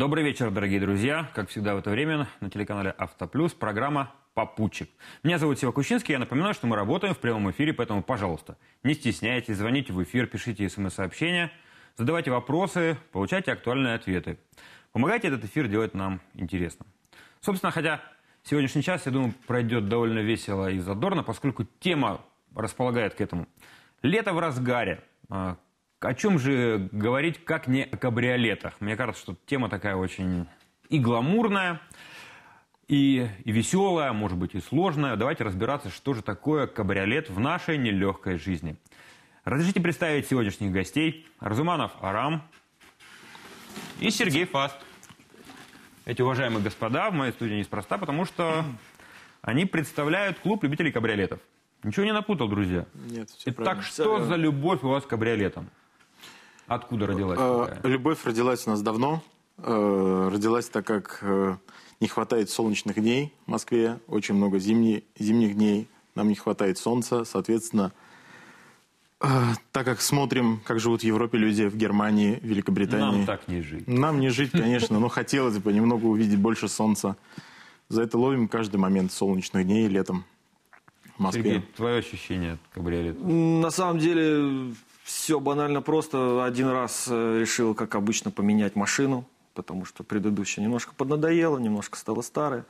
Добрый вечер, дорогие друзья. Как всегда в это время на телеканале Автоплюс программа «Попутчик». Меня зовут Сева Кущинский. Я напоминаю, что мы работаем в прямом эфире, поэтому, пожалуйста, не стесняйтесь, звоните в эфир, пишите смс-сообщения, задавайте вопросы, получайте актуальные ответы. Помогайте этот эфир делать нам интересно. Собственно, хотя сегодняшний час, я думаю, пройдет довольно весело и задорно, поскольку тема располагает к этому. Лето в разгаре. О чем же говорить, как не о кабриолетах? Мне кажется, что тема такая очень и гламурная, и веселая, может быть, и сложная. Давайте разбираться, что же такое кабриолет в нашей нелегкой жизни. Разрешите представить сегодняшних гостей. Разуманов Арам и Сергей Фаст. Эти уважаемые господа в моей студии неспроста, потому что они представляют клуб любителей кабриолетов. Ничего не напутал, друзья? Нет, все Итак, правильно. что за любовь у вас к кабриолетам? Откуда родилась такая? Любовь родилась у нас давно. Родилась так, как не хватает солнечных дней в Москве. Очень много зимних дней. Нам не хватает солнца. Соответственно, так как смотрим, как живут в Европе люди, в Германии, в Великобритании. Нам так не жить. Нам не жить, конечно, но хотелось бы немного увидеть больше солнца. За это ловим каждый момент солнечных дней летом в Москве. Сергей, твое ощущение от кабриолета? На самом деле, все банально просто. Один раз решил, как обычно, поменять машину, потому что предыдущая немножко поднадоела, немножко стала старая.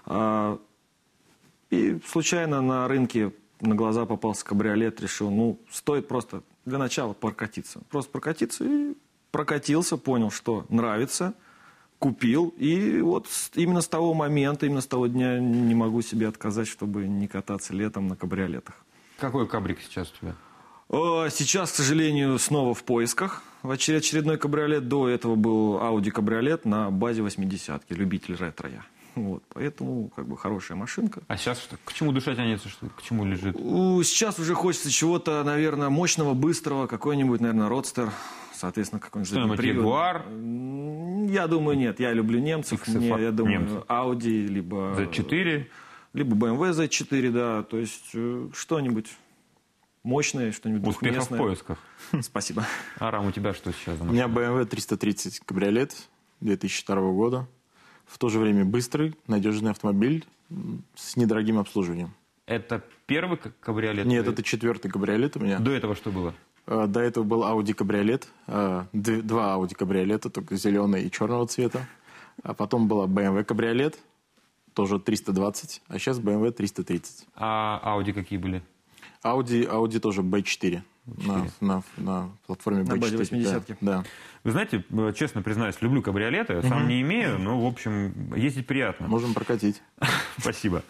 И случайно на рынке на глаза попался кабриолет, решил, стоит просто для начала прокатиться. Просто прокатиться и прокатился, понял, что нравится, купил. И вот именно с того момента, именно с того дня не могу себе отказать, чтобы не кататься летом на кабриолетах. Какой кабрик сейчас у тебя? Сейчас, к сожалению, снова в поисках. Очередной кабриолет. До этого был Audi кабриолет на базе 80-ки. Любитель ретро я. Вот, поэтому, хорошая машинка. А сейчас что? К чему душа тянется? К чему лежит? Сейчас уже хочется чего-то, наверное, мощного, быстрого. Какой-нибудь, наверное, родстер. Соответственно, какой-нибудь что-нибудь Ягуар? Я думаю, нет. Я люблю немцев. Я думаю, немцев. Audi, либо... Z4? Либо BMW Z4, да. То есть, что-нибудь мощное, что-нибудь Успехов в двухместное. поисках. Спасибо. Арам, у тебя что сейчас за У машина? меня BMW 330 кабриолет 2002 года. В то же время быстрый, надежный автомобиль с недорогим обслуживанием. Это первый кабриолет? Нет, это четвертый кабриолет у меня. До этого что было? До этого был Audi кабриолет. Два Audi кабриолета, только зеленый и черного цвета. А потом была BMW кабриолет, тоже 320, а сейчас BMW 330. А Audi какие были? Audi тоже B4. На платформе B4. На базе 80-ки. Да. Вы знаете, честно признаюсь, люблю кабриолеты. Сам не имею, но, в общем, ездить приятно. Можем прокатить. Спасибо.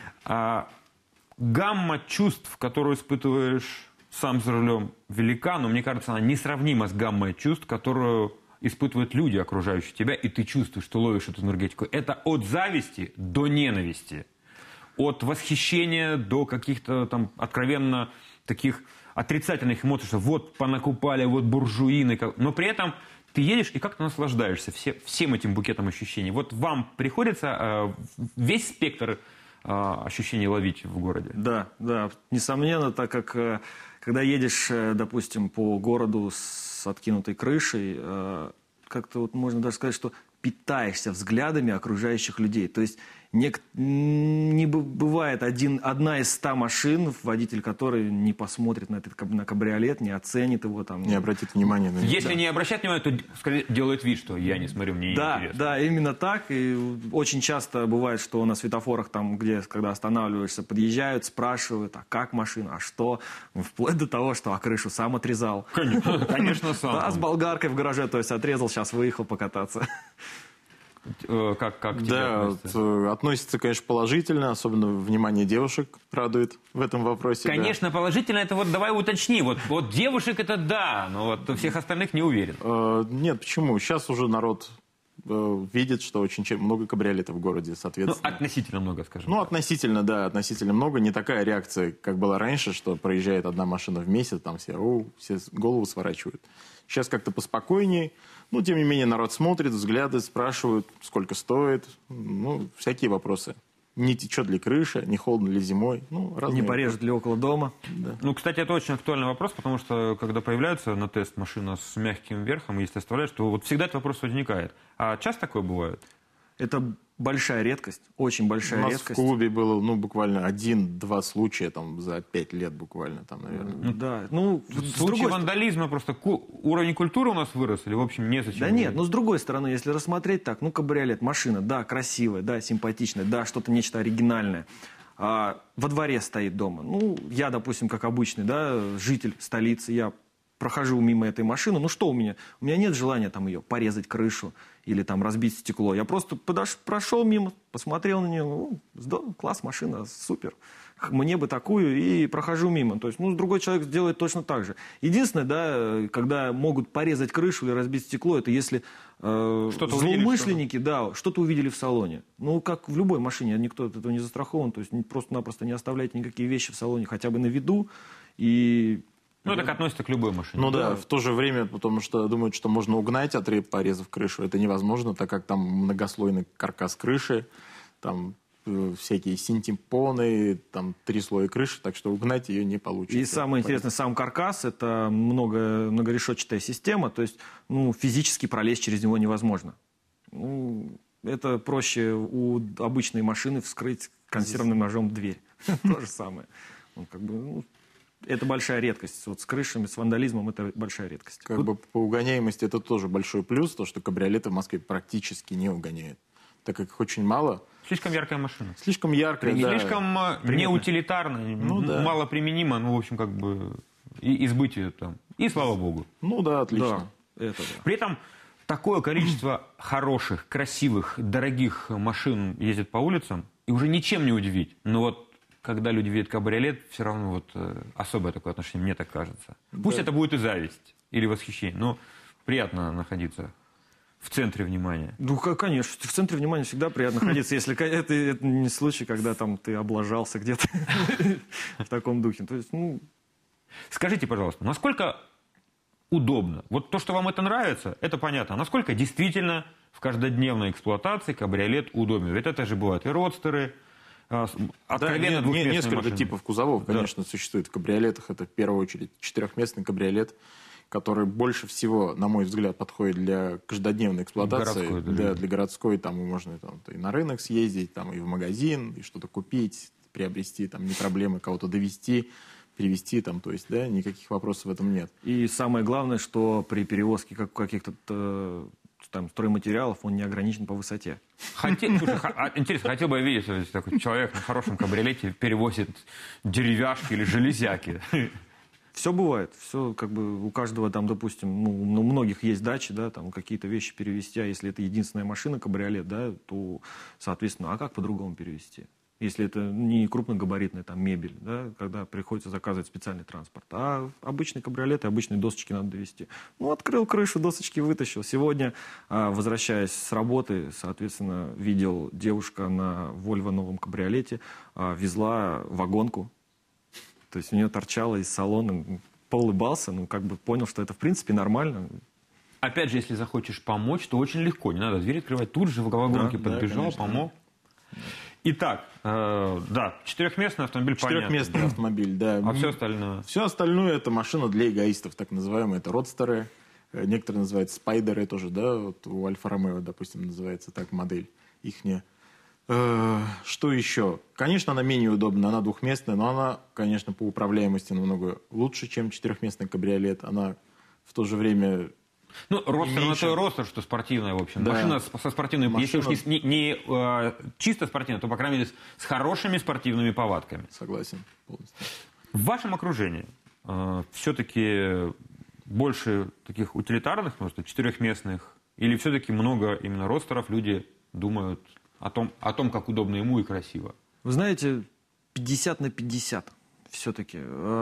Гамма чувств, которую испытываешь сам за рулем, велика, но мне кажется, она несравнима с гаммой чувств, которую испытывают люди, окружающие тебя, и ты чувствуешь, что ловишь эту энергетику. Это от зависти до ненависти. От восхищения до каких-то там откровенно таких отрицательных эмоций, что вот понакупали, вот буржуины. Но при этом ты едешь и как-то наслаждаешься всем этим букетом ощущений. Вот вам приходится весь спектр ощущений ловить в городе? Да, несомненно, так как когда едешь, допустим, по городу с откинутой крышей, как-то вот можно даже сказать, что питаешься взглядами окружающих людей. То есть не бывает одна из 100 машин, водитель которой не посмотрит на кабриолет, не оценит его. Не обратит внимания на него. Если не обращать внимания, то скорее делает вид, что я не смотрю, мне неинтересно. Да, именно так. И очень часто бывает, что на светофорах, там, когда останавливаешься, подъезжают, спрашивают, а как машина, а что? Вплоть до того, что крышу сам отрезал. Конечно, сам. Да, с болгаркой в гараже, то есть отрезал, сейчас выехал покататься. Как тебе Да, относится? относится, конечно, положительно, особенно внимание девушек радует в этом вопросе. Конечно, положительно, это вот давай уточни. Вот девушек это да, но вот всех остальных не уверен. Нет, почему? Сейчас уже народ видит, что очень много кабриолетов в городе, соответственно. Относительно много, скажем. Относительно, да, относительно много. Не такая реакция, как была раньше, что проезжает одна машина в месяц, там все голову сворачивают. Сейчас как-то поспокойнее. Тем не менее, народ смотрит, взгляды, спрашивают, сколько стоит. Всякие вопросы. не течет ли крыша, не холодно ли зимой. Ну, разные Не порежет ли около дома. Да. Ну, кстати, это очень актуальный вопрос, потому что, когда появляется на тест машина с мягким верхом, если оставляешь, то вот всегда этот вопрос возникает. А часто такое бывает? Это большая редкость, очень У большая нас редкость. в клубе было, ну, буквально 1-2 случая там, за 5 лет буквально, там, наверное. Да, ну, В с случае другой вандализма просто уровень культуры у нас вырос, или, в общем, незачем? Да нет, ну с другой стороны, если рассмотреть так, ну кабриолет, машина, да, красивая, да, симпатичная, да, что-то нечто оригинальное. А во дворе стоит дома. Ну, я, допустим, как обычный, да, житель столицы, я прохожу мимо этой машины, ну что у меня? У меня нет желания там ее порезать крышу или там разбить стекло. Я просто прошел мимо, посмотрел на нее, ну, здорово, класс, машина, супер. Мне бы такую, и прохожу мимо. То есть, ну, другой человек сделает точно так же. Единственное, да, когда могут порезать крышу или разбить стекло, это если Что-то злоумышленники, да, что-то увидели в салоне. Ну, как в любой машине, никто от этого не застрахован. То есть, просто-напросто не оставляйте никакие вещи в салоне хотя бы на виду. И Ну, так относится к любой машине. Ну да, в то же время, потому что думают, что можно угнать, порезав крышу. Это невозможно, так как там многослойный каркас крыши, там всякие синтепоны, там 3 слоя крыши, так что угнать ее не получится. И самое интересное, сам каркас – это многорешетчатая система, то есть ну, физически пролезть через него невозможно. Ну, это проще у обычной машины вскрыть консервным ножом дверь. То же самое. Это большая редкость. Вот с крышами, с вандализмом это большая редкость. Как бы по угоняемости это тоже большой плюс, то, что кабриолеты в Москве практически не угоняют, так как их очень мало. Слишком яркая машина. Слишком яркая, да. Слишком неутилитарная, да. мало применима, ну, в общем, как бы и избыть ее там. И слава богу. Ну да, отлично. Да, это да. При этом такое количество хороших, красивых, дорогих машин ездит по улицам, и уже ничем не удивить. Но вот когда люди видят кабриолет, все равно вот особое такое отношение, мне так кажется. Пусть это будет и зависть, или восхищение, но приятно находиться в центре внимания. Ну, конечно, в центре внимания всегда приятно находиться, если это не случай, когда там ты облажался где-то в таком духе. То есть, ну... Скажите, пожалуйста, насколько удобно? Вот то, что вам это нравится, это понятно. А насколько действительно в каждодневной эксплуатации кабриолет удобен? Ведь это же бывают и родстеры, откровенно двухместные несколько машины. типов кузовов, конечно, существует в кабриолетах. Это в первую очередь 4-местный кабриолет, который больше всего, на мой взгляд, подходит для каждодневной эксплуатации. Городской, да, для городской, там можно там, и на рынок съездить, там, и в магазин, и что-то купить, приобрести, там, не проблемы, кого-то довести, перевести, там, то есть, да, никаких вопросов в этом нет. И самое главное, что при перевозке каких-то там стройматериалов он не ограничен по высоте. Интересно, хотел бы я видеть, если такой человек на хорошем кабриолете перевозит деревяшки или железяки. Все бывает, все как бы у каждого там, допустим, ну, у многих есть дачи, да, там какие-то вещи перевезти, а если это единственная машина, кабриолет, да, то, соответственно, а как по-другому перевезти? Если это не крупногабаритная там мебель, да, когда приходится заказывать специальный транспорт, а обычный кабриолет и обычные досочки надо довести. Ну, открыл крышу, досочки вытащил. Сегодня, возвращаясь с работы, соответственно, видел девушка на Volvo новом кабриолете, везла вагонку. То есть у нее торчало из салона, поулыбался, ну, как бы понял, что это, в принципе, нормально. Опять же, если захочешь помочь, то очень легко. Не надо дверь открывать. Тут же в вагонке подбежал, конечно, помог. Итак, да, 4-местный автомобиль, понятно. 4-местный автомобиль, да. А все остальное? Все остальное это машина для эгоистов, так называемые. Это родстеры, некоторые называют спайдеры тоже, да. Вот у Альфа-Ромео, допустим, называется так модель ихняя. Что еще? Конечно, она менее удобна, она двухместная, но она, конечно, по управляемости намного лучше, чем 4-местный кабриолет. Она в то же время... Ну, родстер, меньше. на то и родстер, что спортивная, в общем. Да. Машина со спортивными, Машина... если уж не чисто спортивная, то, по крайней мере, с хорошими спортивными повадками. Согласен полностью. В вашем окружении все-таки больше таких утилитарных, может быть, 4-местных, или все-таки много именно родстеров, люди думают о том, как удобно ему и красиво? Вы знаете, 50/50 все-таки.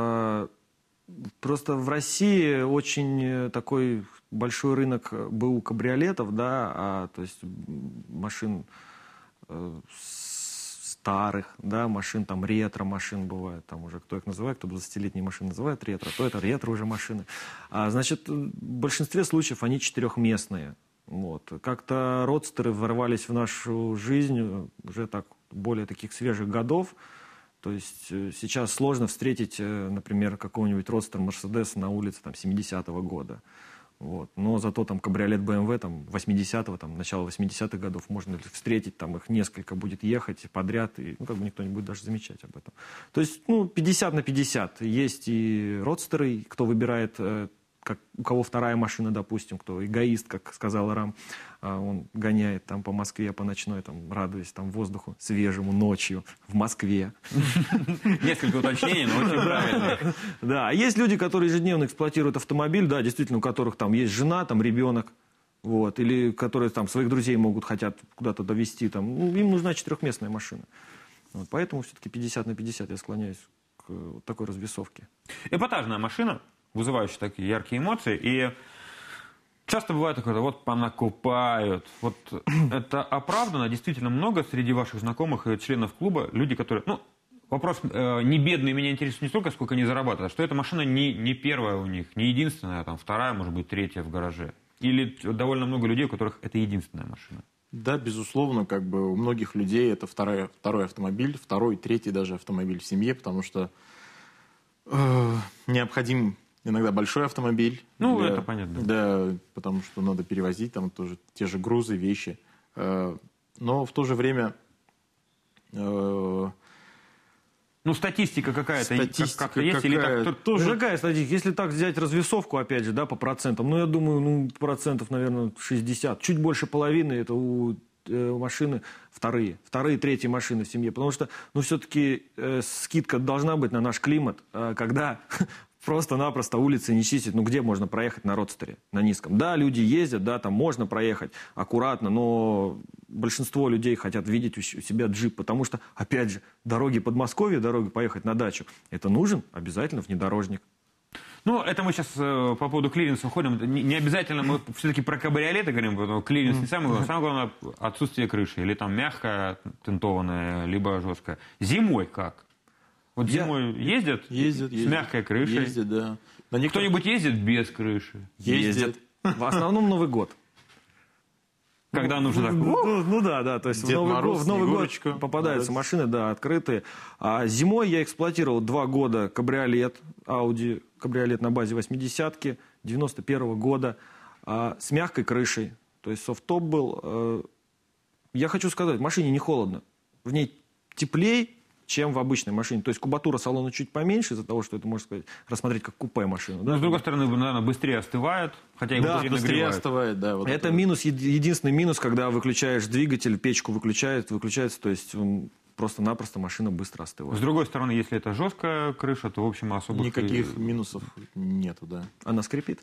Просто в России очень такой большой рынок был кабриолетов, да, то есть машин старых, да, машин там ретро-машин бывает, там уже кто их называет, кто 20-летние машины называет ретро, то это ретро уже машины. Значит, в большинстве случаев они 4-местные. Вот. Как-то родстеры ворвались в нашу жизнь уже так, более таких свежих годов. То есть сейчас сложно встретить, например, какого-нибудь родстер Мерседес на улице там, 70-го года. Вот. Но зато там кабриолет BMW там, 80-го, там, начала 80-х годов можно встретить, там их несколько будет ехать подряд, и как бы никто не будет даже замечать об этом. То есть 50 на 50. Есть и родстеры, кто выбирает, у кого вторая машина, допустим, кто эгоист, как сказал Рам, он гоняет там по Москве по ночной, там, радуясь там, воздуху свежему ночью в Москве. Несколько уточнений, но очень правильно. Да, а есть люди, которые ежедневно эксплуатируют автомобиль, да, действительно, у которых там есть жена, там ребенок, вот, или которые там своих друзей хотят куда-то довезти, там, им нужна четырехместная машина. Вот, поэтому все-таки 50 на 50 я склоняюсь к такой развесовке. Эпатажная машина, вызывающая такие яркие эмоции, и часто бывает такое, вот понакупают. Вот это оправдано, действительно много среди ваших знакомых и членов клуба люди, которые... Вопрос не бедный меня интересует не столько, сколько они зарабатывают, а что эта машина не первая у них, не единственная, а там вторая, может быть, третья в гараже. Или довольно много людей, у которых это единственная машина. Да, безусловно, как бы у многих людей это второй автомобиль, второй, третий даже автомобиль в семье, потому что необходим иногда большой автомобиль. Это понятно. Да, потому что надо перевозить там тоже те же грузы, вещи. Но в то же время... статистика какая-то как-то есть? Или так, тоже... Какая статистика? Если так взять развесовку, опять же, да, по процентам, я думаю, процентов, наверное, 60. Чуть больше половины это у машины вторые, третьи машины в семье. Потому что, все-таки скидка должна быть на наш климат, когда... Просто-напросто улицы не чистят. Где можно проехать на родстере, на низком? Да, люди ездят, да, там можно проехать аккуратно, но большинство людей хотят видеть у себя джип, потому что, опять же, дороги Подмосковья, дороги поехать на дачу, это нужен обязательно внедорожник. Это мы сейчас по поводу клиренса уходим. Не обязательно мы все-таки про кабриолеты говорим, потому что клиренс не самое главное. Самое главное отсутствие крыши. Или там мягкая, тентованная, либо жесткая. Зимой как? Вот зимой ездят с мягкой крышей? Ездят, да. Кто-нибудь ездит без крыши? Ездят. В основном Новый год. Когда нужно так... Да. То есть в Новый год попадаются машины, да, открытые. А зимой я эксплуатировал 2 года кабриолет, Audi, кабриолет на базе 80-ки, 91-го года, с мягкой крышей. То есть софт-топ был. Я хочу сказать, в машине не холодно. В ней теплей, чем в обычной машине. То есть кубатура салона чуть поменьше из-за того, что это, можно сказать, рассмотреть как купе машину. Да? С другой стороны, наверное, быстрее остывает, хотя и быстрее остывает, да. Это минус, единственный минус, когда выключаешь двигатель, печку выключается, то есть просто-напросто машина быстро остывает. С другой стороны, если это жесткая крыша, то, в общем, особо... Никаких минусов нету, да. Она скрипит?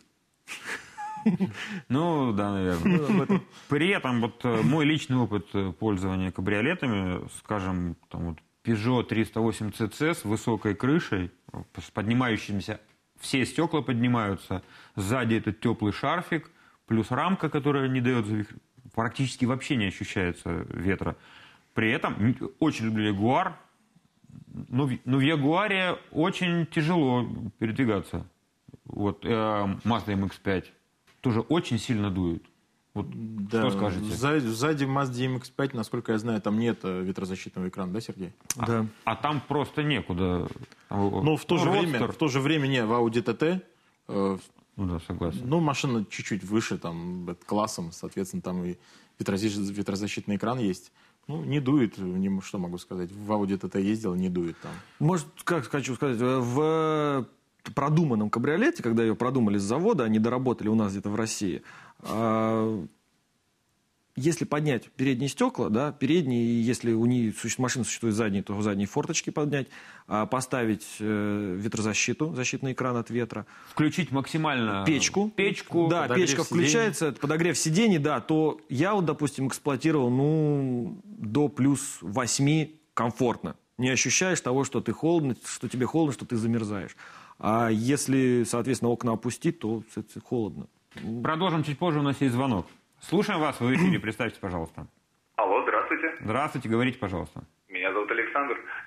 Да, наверное. При этом мой личный опыт пользования кабриолетами, скажем, Peugeot 308 CC с высокой крышей, с поднимающимся, все стекла поднимаются, сзади этот теплый шарфик, плюс рамка, которая не дает практически вообще не ощущается ветра. При этом очень люблю Jaguar, но в Ягуаре очень тяжело передвигаться. Mazda MX-5 тоже очень сильно дует. Да, что скажете? Сзади в Mazda MX-5, насколько я знаю, там нет ветрозащитного экрана, да, Сергей? Да. А там просто некуда. В то же время не, в Audi TT. Да, согласен. Машина чуть-чуть выше, там, классом, соответственно, там и ветрозащитный экран есть. Не дует, что могу сказать. В Audi TT ездил, не дует там. Может, как хочу сказать, в продуманном кабриолете, когда ее продумали с завода, они доработали у нас где-то в России. Если поднять передние стекла, да, передние, если у них машина существует задние, то задние форточки поднять, поставить ветрозащиту, защитный экран от ветра. Включить максимально печку. Да, печка включается, подогрев сидений, да, то я, допустим, эксплуатировал, до плюс 8 комфортно. Не ощущаешь того, что ты холодно, что тебе холодно, что ты замерзаешь. А если, соответственно, окна опустить, то холодно. Продолжим чуть позже, у нас есть звонок. Слушаем вас, вы в эфире, представьте, пожалуйста. Алло, здравствуйте. Здравствуйте, говорите, пожалуйста. Меня зовут Александр. Я бы хотел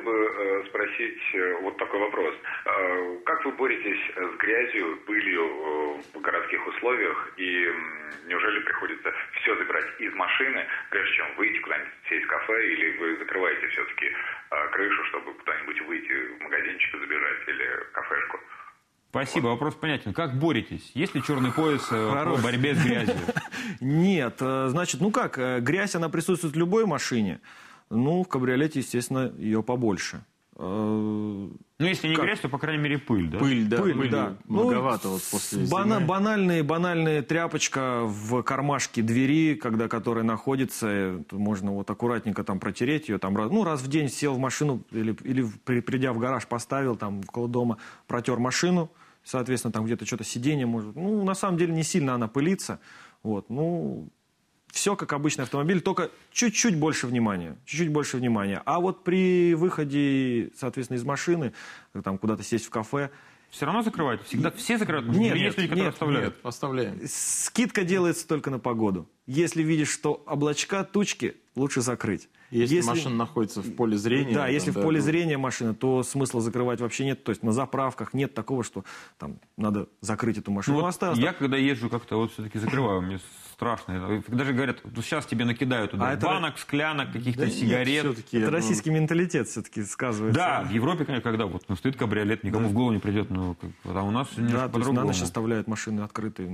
бы спросить вот такой вопрос. Как вы боретесь с грязью, пылью в городских условиях? И неужели приходится все забирать из машины, прежде чем выйти куда-нибудь сесть в кафе? Или вы закрываете все-таки крышу, чтобы куда-нибудь выйти в магазинчик, забежать или кафешку? Спасибо, вопрос понятен. Как боретесь? Есть ли черный пояс по борьбе с грязью? Нет, значит, ну как, грязь, она присутствует в любой машине. Ну, в кабриолете, естественно, ее побольше. Ну, если не грязь, то, по крайней мере, пыль, да? Пыль, да. Пыль, да. Многовато вот после зимы. Банальная тряпочка в кармашке двери, которая находится, можно вот аккуратненько там протереть ее, там, раз в день сел в машину или придя в гараж, поставил там около дома, протер машину, соответственно, там где-то что-то сиденье может... Ну, на самом деле, не сильно она пылится. Вот, ну... Все как обычный автомобиль, только чуть-чуть больше внимания. Чуть-чуть больше внимания. А вот при выходе, соответственно, из машины, там куда-то сесть в кафе... Все равно закрываете? Всегда все закрывают? Нет, есть люди, которые оставляют? Нет, оставляем. Скидка делается только на погоду. Если видишь, что облачка, тучки, лучше закрыть. Если машина находится в поле зрения... Да, если в поле зрения машины, то смысла закрывать вообще нет. То есть на заправках нет такого, что там надо закрыть эту машину. Ну, вот я, когда езжу, как-то вот все-таки закрываю. Мне страшно. Даже говорят, сейчас тебе накидают туда банок, склянок, каких-то сигарет. Это российский менталитет все-таки сказывается. Да, в Европе, конечно, когда вот стоит кабриолет, никому в голову не придет. А у нас по-другому. На ночь оставляют машины открытые.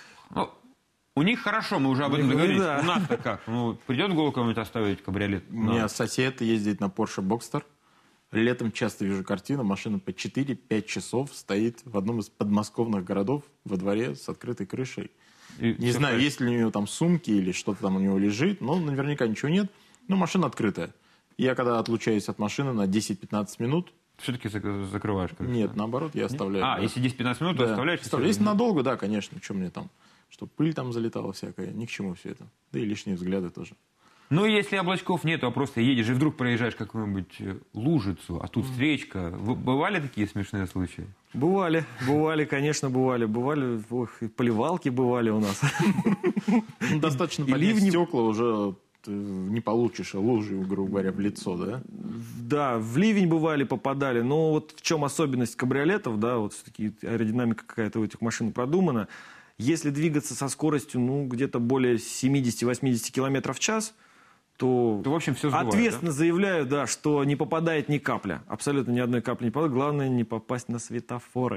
У них хорошо, мы уже об этом договорились. Да. У нас-то как? Придет в голову кому-нибудь оставить кабриолет? У меня сосед ездит на Porsche Boxster. Летом часто вижу картину, машина по 4-5 часов стоит в одном из подмосковных городов во дворе с открытой крышей. Не знаю, есть ли у него там сумки или что-то там у него лежит, но наверняка ничего нет. Но машина открытая. Я когда отлучаюсь от машины на 10-15 минут... Все-таки закрываешь крышу? Нет, наоборот, я оставляю. Да. Если 10-15 минут, то оставляешь? Если надолго, да, конечно. Что мне там? Что пыль там залетала всякая. Ни к чему все это. Да и лишние взгляды тоже. Ну, если облачков нету, а просто едешь и вдруг проезжаешь какую-нибудь лужицу, а тут встречка. Бывали такие смешные случаи? Бывали, конечно, бывали. Бывали, и поливалки бывали у нас. Достаточно поднять стекла, уже не получишь лужи, грубо говоря, в лицо, да? Да, в ливень бывали, попадали. Но вот в чем особенность кабриолетов, да, вот все-таки аэродинамика какая-то у этих машин продумана. Если двигаться со скоростью, где-то более 70-80 км в час, то в общем, все сбывает, ответственно заявляю, да, что не попадает ни капля. Абсолютно ни одной капли не попадает. Главное, не попасть на светофоры.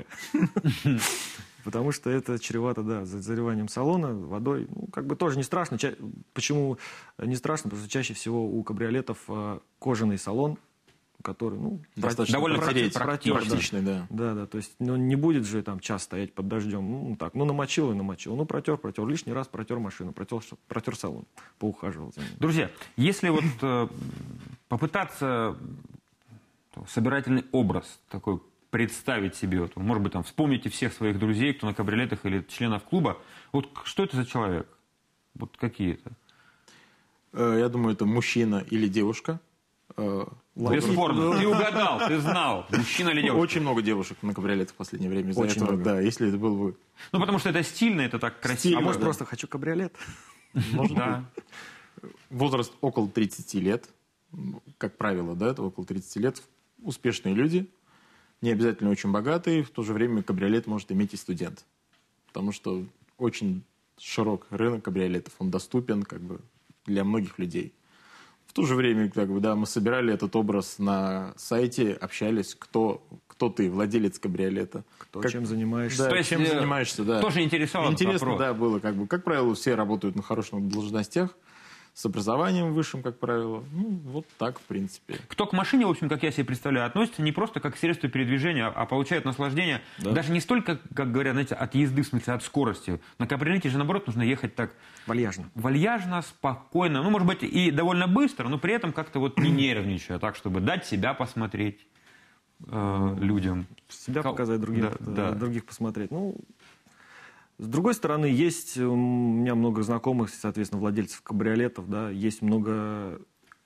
Потому что это чревато, да, заливанием салона, водой. Тоже не страшно. Почему не страшно? Потому что чаще всего у кабриолетов кожаный салон, который, довольно практичный, да. Да, то есть, не будет же там час стоять под дождем. Намочил и намочил. Протер. Лишний раз протер машину, протер салон, поухаживал за ним. Друзья, если вот попытаться собирательный образ такой представить себе, может быть, там вспомните всех своих друзей, кто на кабриолетах или членов клуба, вот что это за человек? Вот какие это? Я думаю, это мужчина или девушка. Бесспорно. Ты угадал, ты знал. Мужчина или девушка? Очень много девушек на кабриолетах в последнее время. Очень много. Да, если это был бы... потому что это стильно, это так красиво. А может, просто хочу кабриолет? Может быть. Возраст около 30 лет. Как правило, да, это около 30 лет. Успешные люди. Не обязательно очень богатые. В то же время кабриолет может иметь и студент. Потому что очень широк рынок кабриолетов. Он доступен для многих людей. В то же время, мы собирали этот образ на сайте, общались, кто ты, владелец кабриолета. Чем занимаешься. Да, чем занимаешься, да. Тоже интересовало. Интересно, вопрос. Да, было. Как правило, все работают на хороших должностях, с образованием высшим, как правило. Вот так, в принципе. Кто к машине, в общем, как я себе представляю, относится не просто как к средству передвижения, а получает наслаждение, даже не столько, как говорят, знаете, от езды, в смысле, от скорости. На кабриолете же, наоборот, нужно ехать так... Вальяжно, спокойно. Может быть, и довольно быстро, но при этом как-то не нервничая, так, чтобы дать себя посмотреть людям. Себя показать, других посмотреть. С другой стороны, есть у меня много знакомых, соответственно, владельцев кабриолетов, да, есть много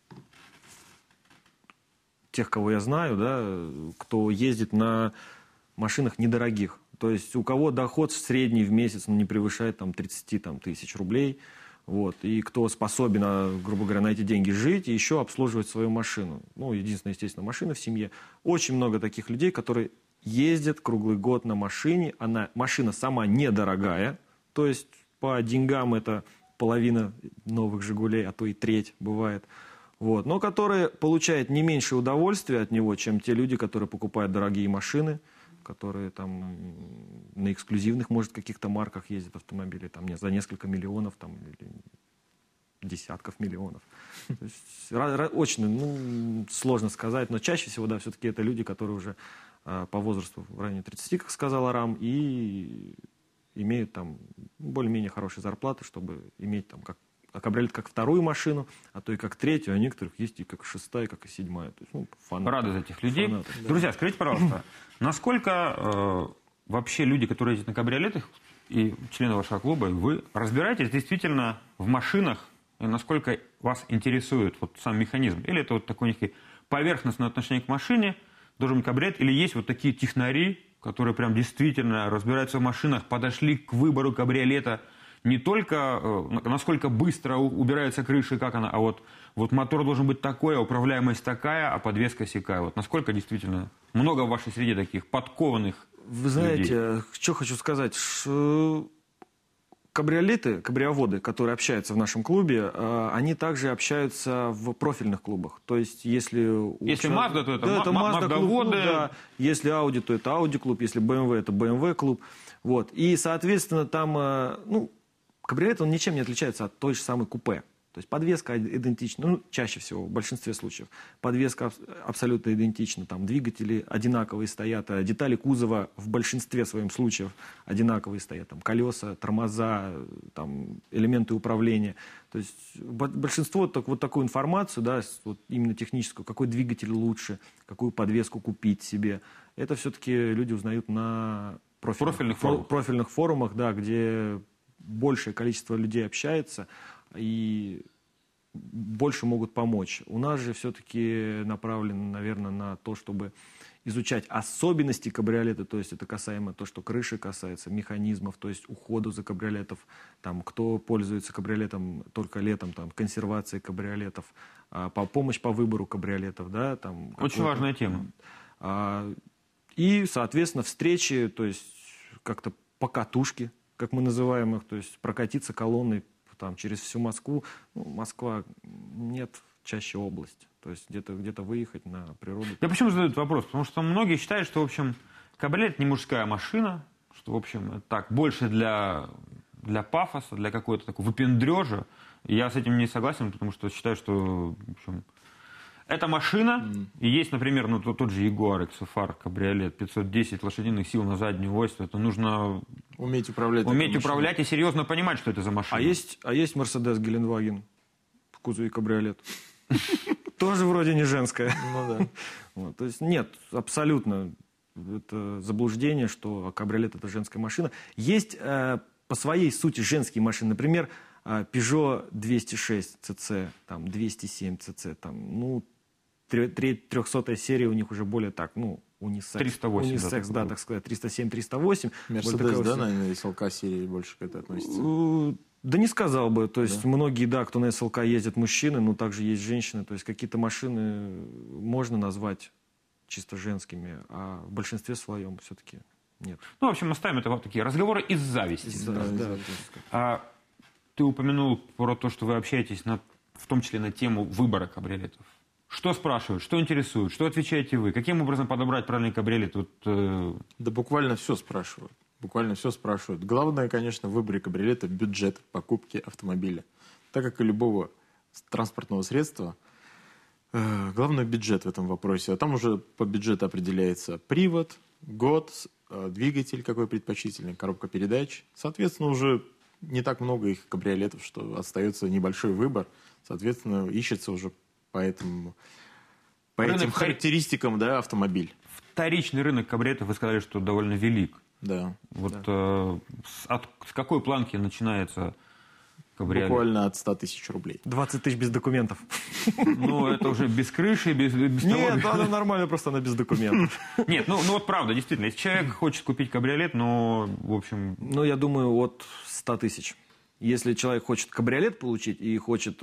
тех, кого я знаю, да, кто ездит на машинах недорогих. То есть у кого доход средний в месяц не превышает 30 тысяч рублей. Вот. И кто способен, грубо говоря, на эти деньги жить и еще обслуживать свою машину. Ну, единственная, естественно, машина в семье. Очень много таких людей, которые ездят круглый год на машине. Машина сама недорогая, то есть по деньгам это половина новых «Жигулей», а то и треть бывает. Вот. Но которые получают не меньше удовольствия от него, чем те люди, которые покупают дорогие машины, которые там на эксклюзивных, может, каких-то марках ездят автомобили, там за несколько миллионов, там, или десятков миллионов. То есть, очень сложно сказать, но чаще всего, да, все-таки это люди, которые уже по возрасту в районе 30, как сказал Арам, и имеют там более-менее хорошие зарплаты, чтобы иметь там кабриолет как вторую машину, а то и как третью, а некоторых есть и как шестая, как и седьмая. То есть, Рады за этих людей. Фанаты, да. Друзья, скажите, пожалуйста, насколько вообще люди, которые ездят на кабриолетах, и члены вашего клуба, вы разбираетесь действительно в машинах, и насколько вас интересует вот сам механизм? Или это вот такое некое поверхностное отношение к машине, должен быть кабриолет, или есть вот такие технари, которые прям действительно разбираются в машинах, подошли к выбору кабриолета, не только насколько быстро убирается крыша и как она, а вот мотор должен быть такой, а управляемость такая, а подвеска сякая. Вот насколько действительно много в вашей среде таких подкованных Вы знаете, людей? Что хочу сказать, кабриоводы, которые общаются в нашем клубе, они также общаются в профильных клубах. То есть, если Mazda, то это Mazda клуб, Mazda-воды. да. Если Audi, то это Audi клуб. Если BMW, это BMW клуб. Вот. И, соответственно, там, кабриолет, он ничем не отличается от той же самой купе. То есть подвеска идентична, чаще всего, в большинстве случаев. Подвеска абсолютно идентична, там двигатели одинаковые стоят, детали кузова в большинстве своем случаев одинаковые стоят. Там колеса, тормоза, там, элементы управления. То есть большинство вот такую информацию, да, вот именно техническую, какой двигатель лучше, какую подвеску купить себе, это все-таки люди узнают на профильных форумах, да, где большее количество людей общается и больше могут помочь. У нас же все-таки направлено, наверное, на то, чтобы изучать особенности кабриолета, то есть это касаемо то, что крыши касается, механизмов, то есть уходу за кабриолетов, там, кто пользуется кабриолетом только летом, там, консервации кабриолетов, помощь по выбору кабриолетов, да, там. Очень важная тема. И, соответственно, встречи, то есть как-то покатушки, как мы называем их, то есть прокатиться колонной там, через всю Москву. Москва нет, чаще область. То есть где-то выехать на природу. Я почему задаю этот вопрос? Потому что многие считают, что, в общем, кабриолет не мужская машина, что, в общем, так, больше для пафоса, для какой-то такой выпендрежа. И я с этим не согласен, потому что считаю, что, в общем, эта машина, и есть, например, тот же Jaguar XFR кабриолет, 510 лошадиных сил на заднюю ось, это нужно уметь управлять и серьезно понимать, что это за машина. А есть Mercedes Гелендваген в кузове кабриолет. Тоже вроде не женская. Ну да. То есть нет, абсолютно это заблуждение, что кабриолет это женская машина. Есть по своей сути женские машины, например, Peugeot 206 CC, там 207 CC, там, 300-я серия у них уже более так, унисекс. 308, унисекс, да, так сказать, 307-308. Мерседес, да, на СЛК серии больше к этому относится? Да не сказал бы. То есть многие, да, кто на СЛК ездят, мужчины, но также есть женщины. То есть какие-то машины можно назвать чисто женскими, а в большинстве своем все-таки нет. В общем, оставим это вот такие разговоры из зависти. Да. Ты упомянул про то, что вы общаетесь в том числе на тему выбора кабриолетов. Что спрашивают, что интересует, что отвечаете вы? Каким образом подобрать правильный кабриолет? Да буквально все спрашивают. Главное, конечно, в выборе кабриолета бюджет покупки автомобиля. Так как и любого транспортного средства, главное бюджет в этом вопросе. А там уже по бюджету определяется привод, год, двигатель какой предпочтительный, коробка передач. Соответственно, уже не так много их кабриолетов, что остается небольшой выбор. Соответственно, ищется уже по этим характеристикам, да, автомобиль. Вторичный рынок кабриолетов, вы сказали, что довольно велик. Да. С какой планки начинается кабриолет? Буквально от 100 тысяч рублей. 20 тысяч без документов. Это уже без крыши, без того. Нет, она нормально, просто она без документов. Нет, вот правда, действительно, если человек хочет купить кабриолет, но, в общем... Я думаю, от 100 тысяч. Если человек хочет кабриолет получить и хочет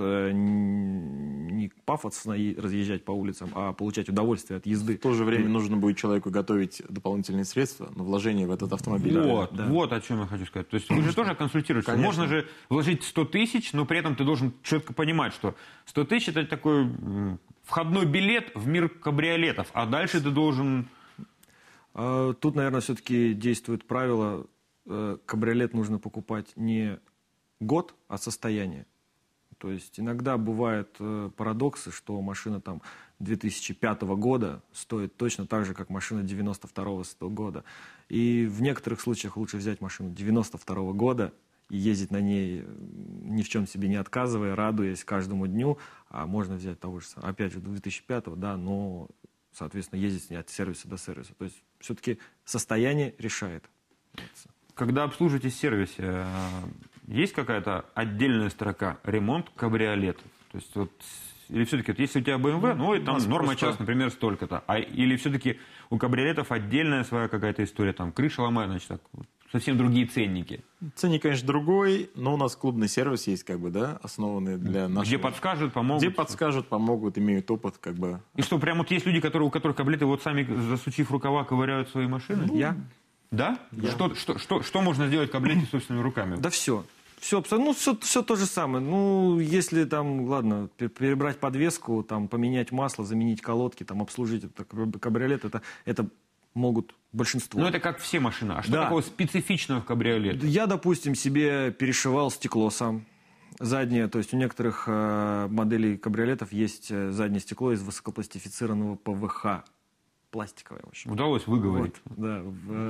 не пафосно разъезжать по улицам, а получать удовольствие от езды. В то же время нужно будет человеку готовить дополнительные средства на вложение в этот автомобиль. Вот о чем я хочу сказать. То есть вы же тоже консультируетесь. Можно же вложить 100 тысяч, но при этом ты должен четко понимать, что 100 тысяч это такой входной билет в мир кабриолетов, а дальше ты должен... Тут, наверное, все-таки действует правило, кабриолет нужно покупать не год, а состояние. То есть иногда бывают парадоксы, что машина там 2005 года стоит точно так же, как машина 92 года. И в некоторых случаях лучше взять машину 92 года и ездить на ней, ни в чем себе не отказывая, радуясь каждому дню, а можно взять того же, опять же, 2005, да, но, соответственно, ездить от сервиса до сервиса. То есть все-таки состояние решает. Когда обслуживаете сервисе, есть какая-то отдельная строка ремонт кабриолетов? То есть вот, или все-таки, вот, если у тебя BMW, ну, и там норма час, например, столько-то. Или все-таки у кабриолетов отдельная своя какая-то история, там крыша ломает, значит, так, вот, совсем другие ценники. Ценник, конечно, другой, но у нас клубный сервис есть, как бы, да, основанный для нашего... Где подскажут, помогут. Где подскажут, помогут, имеют опыт, как бы. И что, прям вот есть люди, у которых кабриолеты вот сами, засучив рукава, ковыряют свои машины? Я. Да? Что можно сделать в кабриолете собственными руками? Да все. Все то же самое. Ну, если там, ладно, перебрать подвеску, там, поменять масло, заменить колодки, там, обслужить кабриолет, это могут большинство. Ну, это как все машины. А что такого специфичного в кабриолете? Я, допустим, себе перешивал стекло сам. Заднее, то есть у некоторых моделей кабриолетов есть заднее стекло из высокопластифицированного ПВХ. Пластиковое, в общем. Удалось выговорить. Вот, да.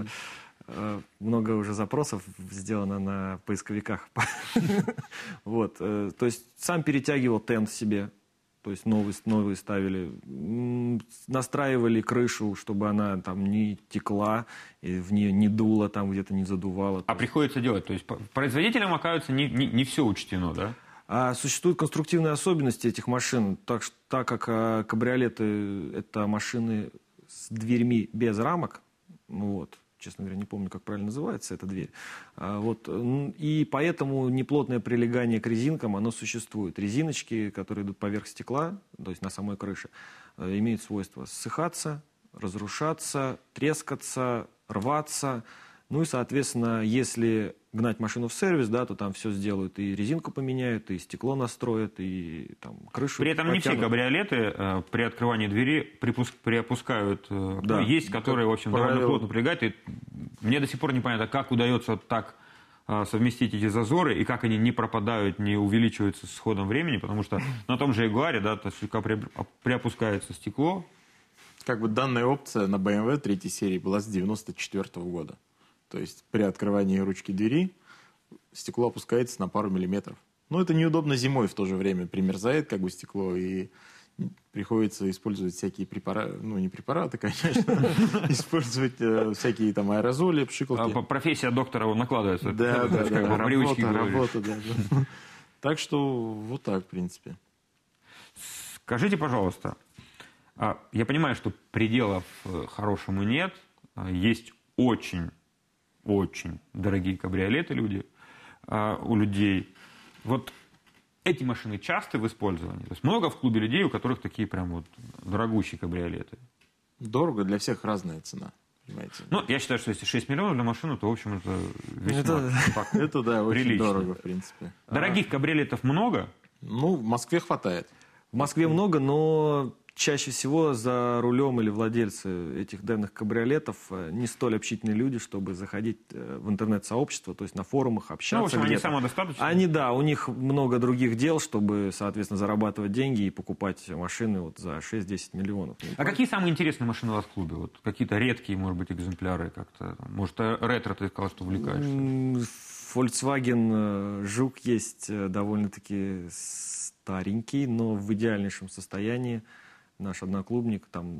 Много уже запросов сделано на поисковиках. Вот. То есть сам перетягивал тент себе. То есть новые ставили. Настраивали крышу, чтобы она там не текла, и в нее не дуло, там где-то не задувало. А приходится делать. То есть производителям, оказывается, не все учтено, да? А существуют конструктивные особенности этих машин. Так как кабриолеты — это машины с дверьми без рамок, вот, честно говоря, не помню, как правильно называется эта дверь, вот, и поэтому неплотное прилегание к резинкам, оно существует. Резиночки, которые идут поверх стекла, то есть на самой крыше, имеют свойство ссыхаться, разрушаться, трескаться, рваться. Ну и, соответственно, если гнать машину в сервис, да, то там все сделают, и резинку поменяют, и стекло настроят, и там крышу При этом не все кабриолеты при открывании двери приопускают. Да. Ну, есть, которые, в общем, довольно плотно прилегают. И мне до сих пор непонятно, как удается так совместить эти зазоры, и как они не пропадают, не увеличиваются с ходом времени, потому что на том же Ягуаре, да, то слегка приопускается стекло. Как бы данная опция на BMW 3 серии была с 1994 года. То есть при открывании ручки двери стекло опускается на пару миллиметров. Но это неудобно зимой в то же время. Примерзает как бы стекло, и приходится использовать всякие препараты. Ну, не препараты, конечно. Использовать всякие там аэрозоли, пшикалки. Профессия доктора накладывается. Да. Работа, да. Так что вот так, в принципе. Скажите, пожалуйста, я понимаю, что пределов хорошему нет. Есть очень дорогие кабриолеты у людей. Вот эти машины часто в использовании? То есть много в клубе людей, у которых такие прям вот дорогущие кабриолеты? Дорого, для всех разная цена. Понимаете? Ну, я считаю, что если 6 миллионов для машины, то, в общем, это весьма это да, очень прилично. Дорого, в принципе. Дорогих кабриолетов много? Ну, в Москве хватает. В Москве много, но чаще всего за рулем или владельцы этих данных кабриолетов не столь общительные люди, чтобы заходить в интернет-сообщество, то есть на форумах, общаться. Ну, в общем, они самодостаточны. Да, у них много других дел, чтобы, соответственно, зарабатывать деньги и покупать машины вот за 6-10 миллионов. А какие самые интересные машины у вас в клубе? Вот какие-то редкие, может быть, экземпляры как-то? Может, ретро ты сказал, что увлекаешься? Volkswagen Жук есть довольно-таки старенький, но в идеальнейшем состоянии. Наш одноклубник, там,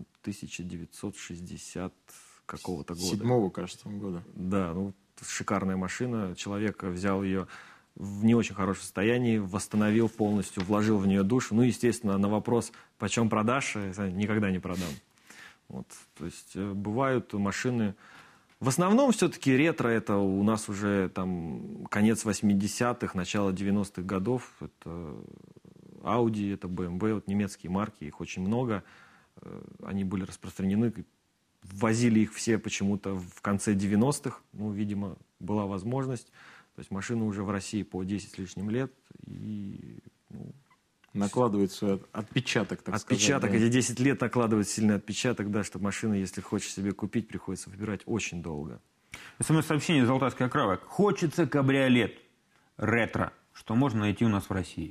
1960 какого-то года. 7-го, кажется, года. Да, ну, шикарная машина. Человек взял ее в не очень хорошем состоянии, восстановил полностью, вложил в нее душу. Ну, естественно, на вопрос, почем продашь, никогда не продам. Вот, то есть бывают машины В основном все-таки ретро это у нас уже там конец 80-х, начало 90-х годов. Это Audi, это BMW, вот немецкие марки, их очень много. Они были распространены, ввозили их все почему-то в конце 90-х. Ну, видимо, была возможность. То есть машины уже в России по 10 с лишним лет. И, ну, накладывает свой отпечаток, так сказать. отпечаток, Да. эти 10 лет накладывают сильный отпечаток, да, что машина, если хочешь себе купить, приходится выбирать очень долго. СМС-сообщение из Алтайской Акравы. Хочется кабриолет ретро, что можно найти у нас в России.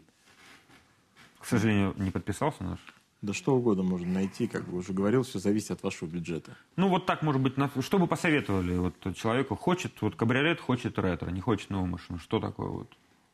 К сожалению, не подписался наш. Да что угодно можно найти, как бы уже говорил, все зависит от вашего бюджета. Ну, вот так, может быть, что бы посоветовали вот человеку? Хочет, вот кабриолет, хочет ретро, не хочет новую машину. Что такое вот?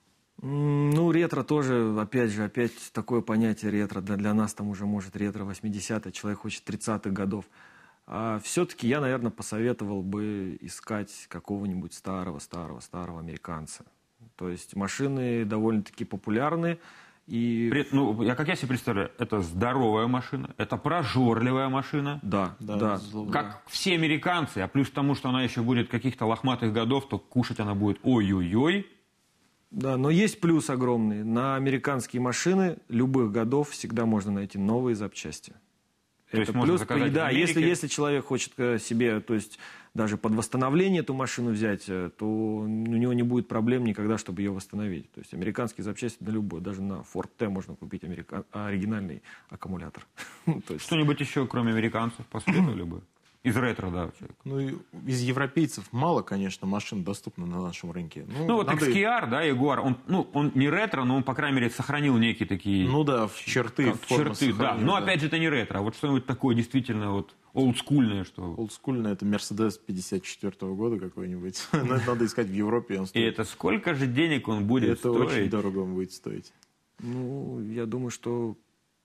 Ну, ретро тоже, опять такое понятие ретро. Для нас там уже может ретро 80-е, человек хочет 30-х годов. А все-таки я, наверное, посоветовал бы искать какого-нибудь старого американца. То есть машины довольно-таки популярны. И... Как я себе представляю, это здоровая машина, это прожорливая машина. Да. Как все американцы, а плюс к тому, что она еще будет каких-то лохматых годов, то кушать она будет ой-ой-ой. Да, но есть плюс огромный. На американские машины любых годов всегда можно найти новые запчасти. То есть можно заказать в да, Америке? если человек хочет себе, то есть даже под восстановление эту машину взять, то у него не будет проблем никогда, чтобы ее восстановить. То есть американские запчасти на любой, даже на Ford T можно купить оригинальный аккумулятор. То есть... Что-нибудь еще, кроме американцев, посоветовали бы? Из ретро, да, человек. Ну, и из европейцев мало, конечно, машин доступно на нашем рынке. Ну вот XKR, да, Jaguar, он не ретро, но он, по крайней мере, сохранил некие такие... Ну да, в черты, форма черты, да. сохранил, Но да. опять же, это не ретро, а вот что-нибудь такое действительно вот олдскульное, что... Олдскульно это Mercedes 54 года какой-нибудь. Надо искать в Европе. Он И стоит. это сколько же денег он будет Это очень стоить? дорого он будет стоить. Ну, я думаю, что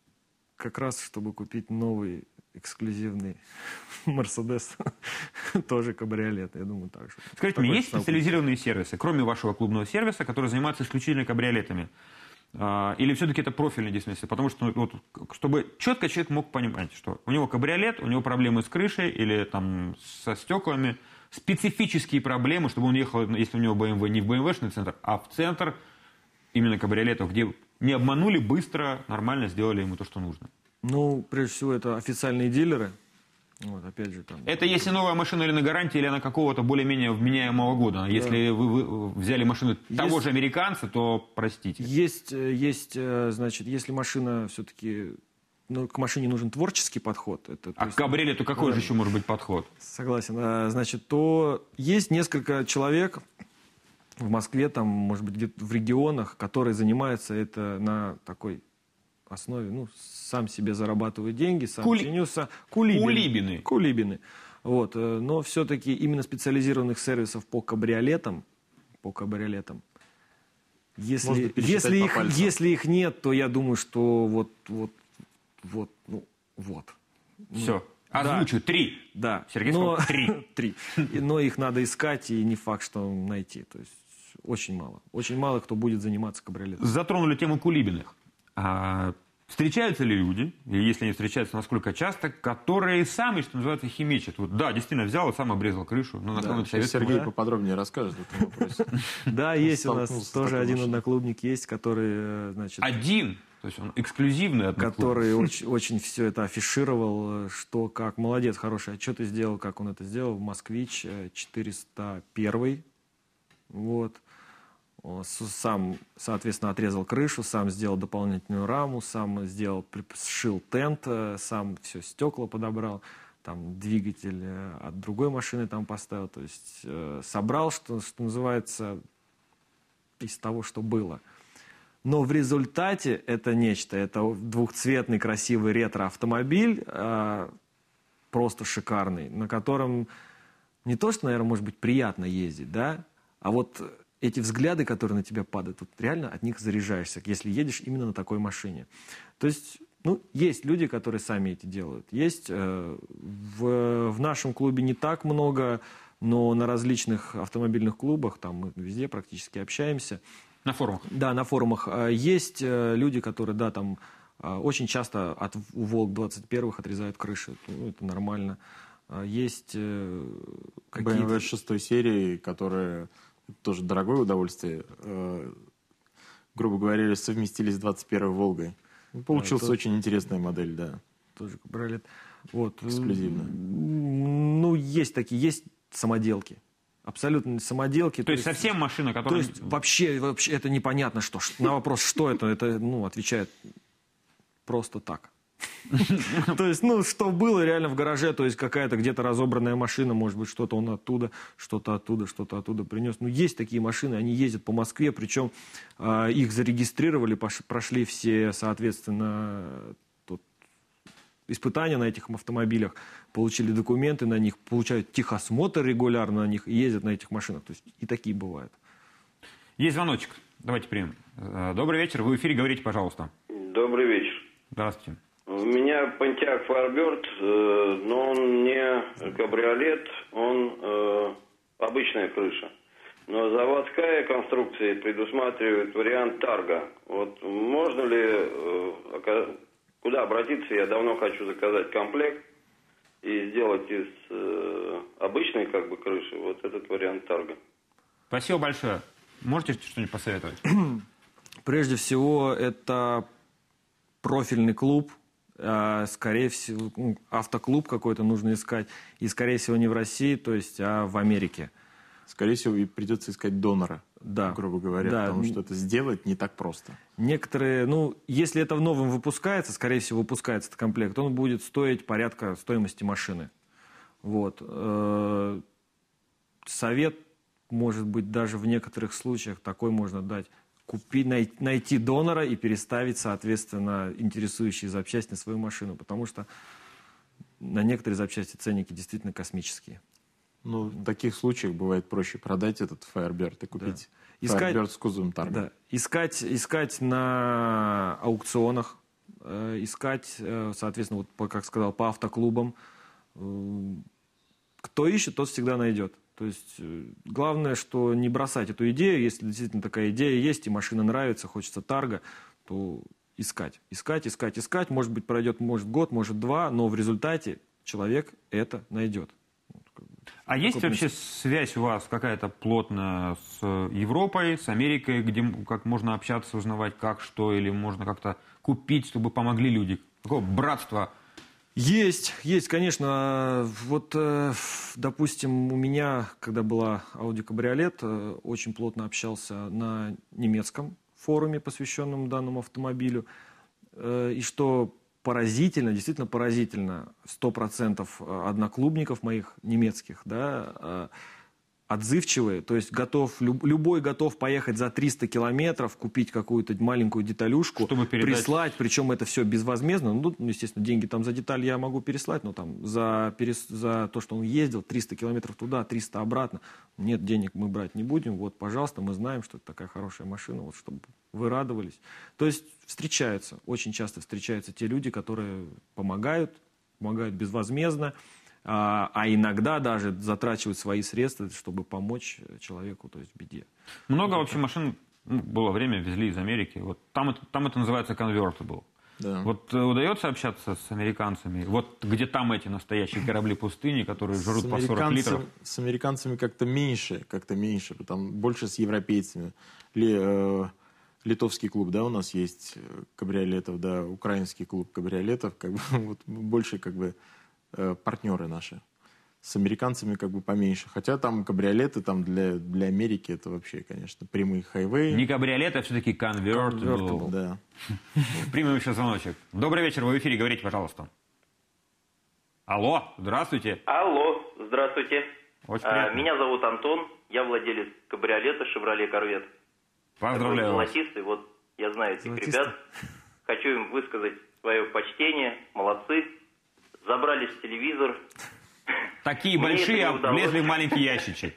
как раз, чтобы купить новый эксклюзивный Мерседес, тоже кабриолет, я думаю, так же. Скажите мне, есть специализированные сервисы, кроме вашего клубного сервиса, которые занимаются исключительно кабриолетами? Или все-таки это профильный действительно? Потому что, вот, чтобы четко человек мог понимать, что у него кабриолет, у него проблемы с крышей или там со стеклами, специфические проблемы, чтобы он ехал, если у него BMW, не в BMW-шный центр, а в центр именно кабриолетов, где не обманули, быстро, нормально сделали ему то, что нужно. Ну, прежде всего, это официальные дилеры. Вот, опять же, там... Это если новая машина или на гарантии, или она какого-то более-менее вменяемого года. Если вы взяли машину того же американца, то простите. Есть, значит, если машина все-таки... Ну, к машине нужен творческий подход. Это, А к кабриолету какой же еще может быть подход? Согласен. Значит, то есть несколько человек в Москве, там, может быть, где-то в регионах, которые занимаются это на такой основе, ну, сам себе зарабатывает деньги, сам ценился. Кулибины. Вот. Но все-таки именно специализированных сервисов по кабриолетам, если их нет, то я думаю, что вот. Все. Озвучу. 3. Да. Сергей сказал 3. 3. Но их надо искать, и не факт, что найти. То есть очень мало. Очень мало кто будет заниматься кабриолетом. Затронули тему кулибиных. Встречаются ли люди, и если они встречаются, насколько часто, которые сами, что называется, химичат? Вот, да, действительно, взял и сам обрезал крышу. Но Сергей поподробнее расскажет в этом вопросе. Да, есть у нас тоже один одноклубник есть, который, значит... Один? То есть он эксклюзивный одноклубник? Который очень все это афишировал, что как. Молодец, хороший отчет сделал, как он это сделал. «Москвич» 401. Вот. Сам, соответственно, отрезал крышу, сам сделал дополнительную раму, сам сшил тент, сам все стекла подобрал, там двигатель от другой машины там поставил. То есть собрал, что называется, из того, что было. Но в результате это нечто. Это двухцветный красивый ретро-автомобиль, просто шикарный, на котором не то, что, наверное, может быть приятно ездить, да, а вот... Эти взгляды, которые на тебя падают, вот реально от них заряжаешься, если едешь именно на такой машине. То есть, ну, есть люди, которые сами эти делают. Есть в нашем клубе не так много, но на различных автомобильных клубах, там мы везде практически общаемся. На форумах? Да, на форумах. Есть люди, которые, да, там очень часто у Волк-21 отрезают крыши. Ну, это нормально. Есть BMW 6 серии, которая тоже дорогое удовольствие, грубо говоря, совместили с 21-й «Волгой». Получилась очень интересная модель, да. Тоже кабриолет. Вот. Эксклюзивно. Ну, есть такие, есть самоделки. Абсолютно самоделки. То есть совсем машина, которая... То есть вообще это непонятно, что. На вопрос, что это отвечает просто так. То есть, что было реально в гараже, то есть какая-то где-то разобранная машина, может быть, что-то он оттуда, что-то оттуда принес. Есть такие машины, они ездят по Москве, причем их зарегистрировали, прошли все, соответственно, испытания на этих автомобилях, получили документы на них, получают техосмотр регулярно на них и ездят на этих машинах. То есть и такие бывают. Есть звоночек. Давайте примем. Добрый вечер. Вы в эфире, говорите, пожалуйста. Добрый вечер. Здравствуйте. У меня Pontiac Firebird, но он не кабриолет, он обычная крыша. Но заводская конструкция предусматривает вариант тарга. Вот можно ли, куда обратиться? Я давно хочу заказать комплект и сделать из обычной крыши вот этот вариант тарга. Спасибо большое. Можете что-нибудь посоветовать? Прежде всего, это профильный клуб. Скорее всего, автоклуб какой-то нужно искать. И, скорее всего, не в России, то есть, а в Америке. Скорее всего, и придется искать донора, да. грубо говоря, да. потому что это сделать не так просто. Некоторые, если это в новом выпускается, скорее всего, выпускается этот комплект, он будет стоить порядка стоимости машины. Вот. Совет, может быть, даже в некоторых случаях такой можно дать. Найти донора и переставить, соответственно, интересующие запчасти на свою машину, потому что на некоторые запчасти ценники действительно космические. В таких случаях бывает проще продать этот Firebird и купить Firebird с кузовом тарга. Да. Искать на аукционах, искать, соответственно, как сказал, по автоклубам. Кто ищет, тот всегда найдет. То есть главное, что не бросать эту идею. Если действительно такая идея есть, и машина нравится, хочется тарга, то искать. Может быть, пройдет, год, может, 2, но в результате человек это найдет. А есть вообще связь у вас какая-то плотная с Европой, с Америкой, где как можно общаться, узнавать, как, что, или можно как-то купить, чтобы помогли люди? Какое братство? Есть, конечно. Вот, допустим, у меня, когда была Audi кабриолет, очень плотно общался на немецком форуме, посвященном данному автомобилю. И что поразительно, действительно поразительно, 100% одноклубников моих немецких, да, отзывчивые, то есть любой готов поехать за 300 километров, купить какую-то маленькую деталюшку, чтобы прислать, причем это все безвозмездно. Естественно, деньги там за деталь я могу переслать, но там за то, что он ездил, 300 километров туда, 300 обратно, нет, денег мы брать не будем, вот, пожалуйста, мы знаем, что это такая хорошая машина, вот, чтобы вы радовались. То есть очень часто встречаются те люди, которые помогают безвозмездно, а иногда даже затрачивают свои средства, чтобы помочь человеку, то есть в беде. Много вообще машин, было время, везли из Америки. Вот там это называется convertible. Да. Вот удается общаться с американцами? Вот где там эти настоящие корабли пустыни, которые жрут по 40 литров? С американцами как-то меньше, там больше с европейцами. Литовский клуб, да, у нас есть кабриолетов, да, украинский клуб кабриолетов, вот больше партнеры наши. С американцами поменьше. Хотя там кабриолеты там для Америки это вообще, конечно, прямые хайвей. Не кабриолет, а все-таки convertible. Да. Примем еще звоночек. Добрый вечер, вы в эфире, говорите, пожалуйста. Алло, здравствуйте. Алло, здравствуйте. Очень приятно. Меня зовут Антон, я владелец кабриолета Chevrolet Corvette. Поздравляю вас. Золотистый, вот я знаю этих ребят. Хочу им высказать свое почтение, молодцы. Забрались в телевизор. Такие большие, а влезли в маленький ящичек.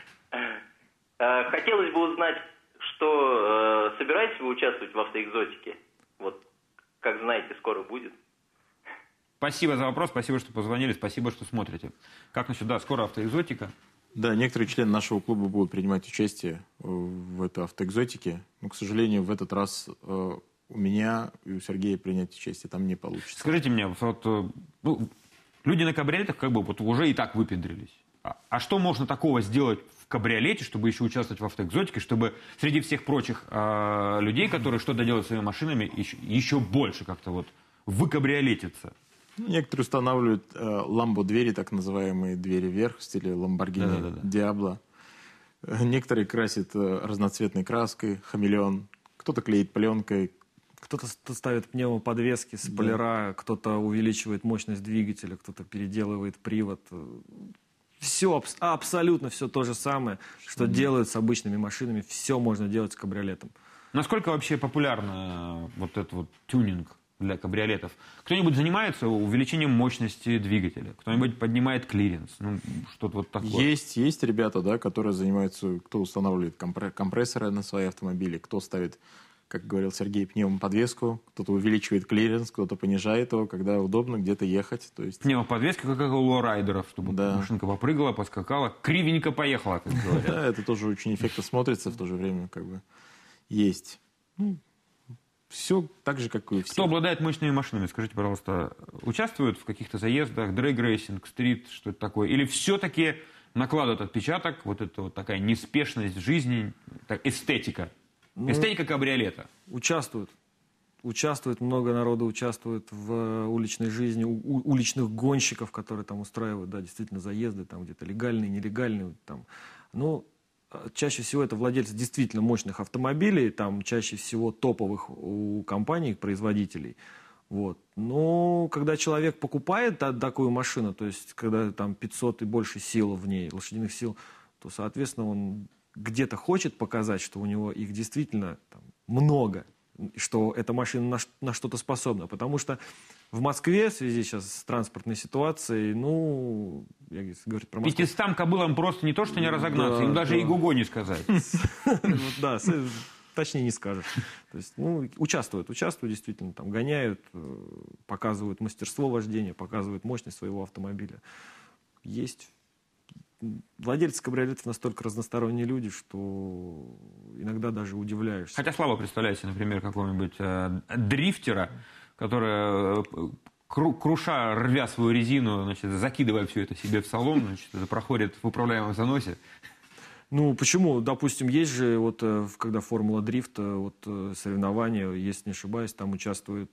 Хотелось бы узнать, что собираетесь вы участвовать в автоэкзотике? Вот, как знаете, скоро будет. Спасибо за вопрос, спасибо, что позвонили, спасибо, что смотрите. Как насчет, скоро автоэкзотика? Да, некоторые члены нашего клуба будут принимать участие в этой автоэкзотике. Но, к сожалению, в этот раз у меня и у Сергея принять участие там не получится. Скажите мне, Люди на кабриолетах как бы вот уже и так выпендрились. А что можно такого сделать в кабриолете, чтобы еще участвовать в автоэкзотике, чтобы среди всех прочих людей, которые что-то делают своими машинами, еще больше как-то вот выкабриолетиться? Некоторые устанавливают ламбо-двери, так называемые двери вверх в стиле Lamborghini Diablo. Некоторые красят разноцветной краской, хамелеон. Кто-то клеит пленкой. Кто-то ставит пневмоподвески, спойлера, кто-то увеличивает мощность двигателя, кто-то переделывает привод. Все, абсолютно все то же самое, что делают с обычными машинами. Все можно делать с кабриолетом. Насколько вообще популярно вот этот вот тюнинг для кабриолетов? Кто-нибудь занимается увеличением мощности двигателя? Кто-нибудь поднимает клиренс? Ну, что-то вот такое. Есть ребята, да, которые занимаются, кто устанавливает компрессоры на свои автомобили, кто ставит, как говорил Сергей, пневмоподвеску, кто-то увеличивает клиренс, кто-то понижает его, когда удобно где-то ехать. То есть... Пневмоподвеска, как у лоурайдеров, чтобы машинка попрыгала, поскакала, кривенько поехала, как говорят. Да, это тоже очень эффектно смотрится, в то же время как бы есть. Все так же, как и у всех. Кто обладает мощными машинами, скажите, пожалуйста, участвуют в каких-то заездах, дрэг-рейсинг, стрит, что это такое? Или все-таки накладывают отпечаток, вот это вот такая неспешность жизни, эстетика? Эстетика кабриолета. Участвуют. Много народу участвует в уличной жизни, уличных гонщиков, которые там устраивают, да, действительно, заезды, там где-то легальные, нелегальные. Там. Ну, чаще всего это владельцы действительно мощных автомобилей, там чаще всего топовых у компаний, производителей. Вот. Но когда человек покупает такую машину, то есть когда там 500 и больше сил в ней, лошадиных сил, то, соответственно, он где-то хочет показать, что у него их действительно там много, что эта машина на что-то способна. Потому что в Москве, в связи сейчас с транспортной ситуацией, ну, я говорю про Москву. 500 кобылам просто не то, что не разогнаться, им даже и гуго не сказать. Да, точнее не скажешь. То есть, ну, участвуют действительно, там, гоняют, показывают мастерство вождения, показывают мощность своего автомобиля. Есть. Владельцы кабриолетов настолько разносторонние люди, что иногда даже удивляешься. Хотя слабо представляете, например, какого-нибудь дрифтера, который, круша, рвя свою резину, значит, закидывая все это себе в салон, значит, это проходит в управляемом заносе. Ну, почему? Допустим, есть же, вот, когда Формула дрифта, вот, соревнования, если не ошибаюсь, там участвует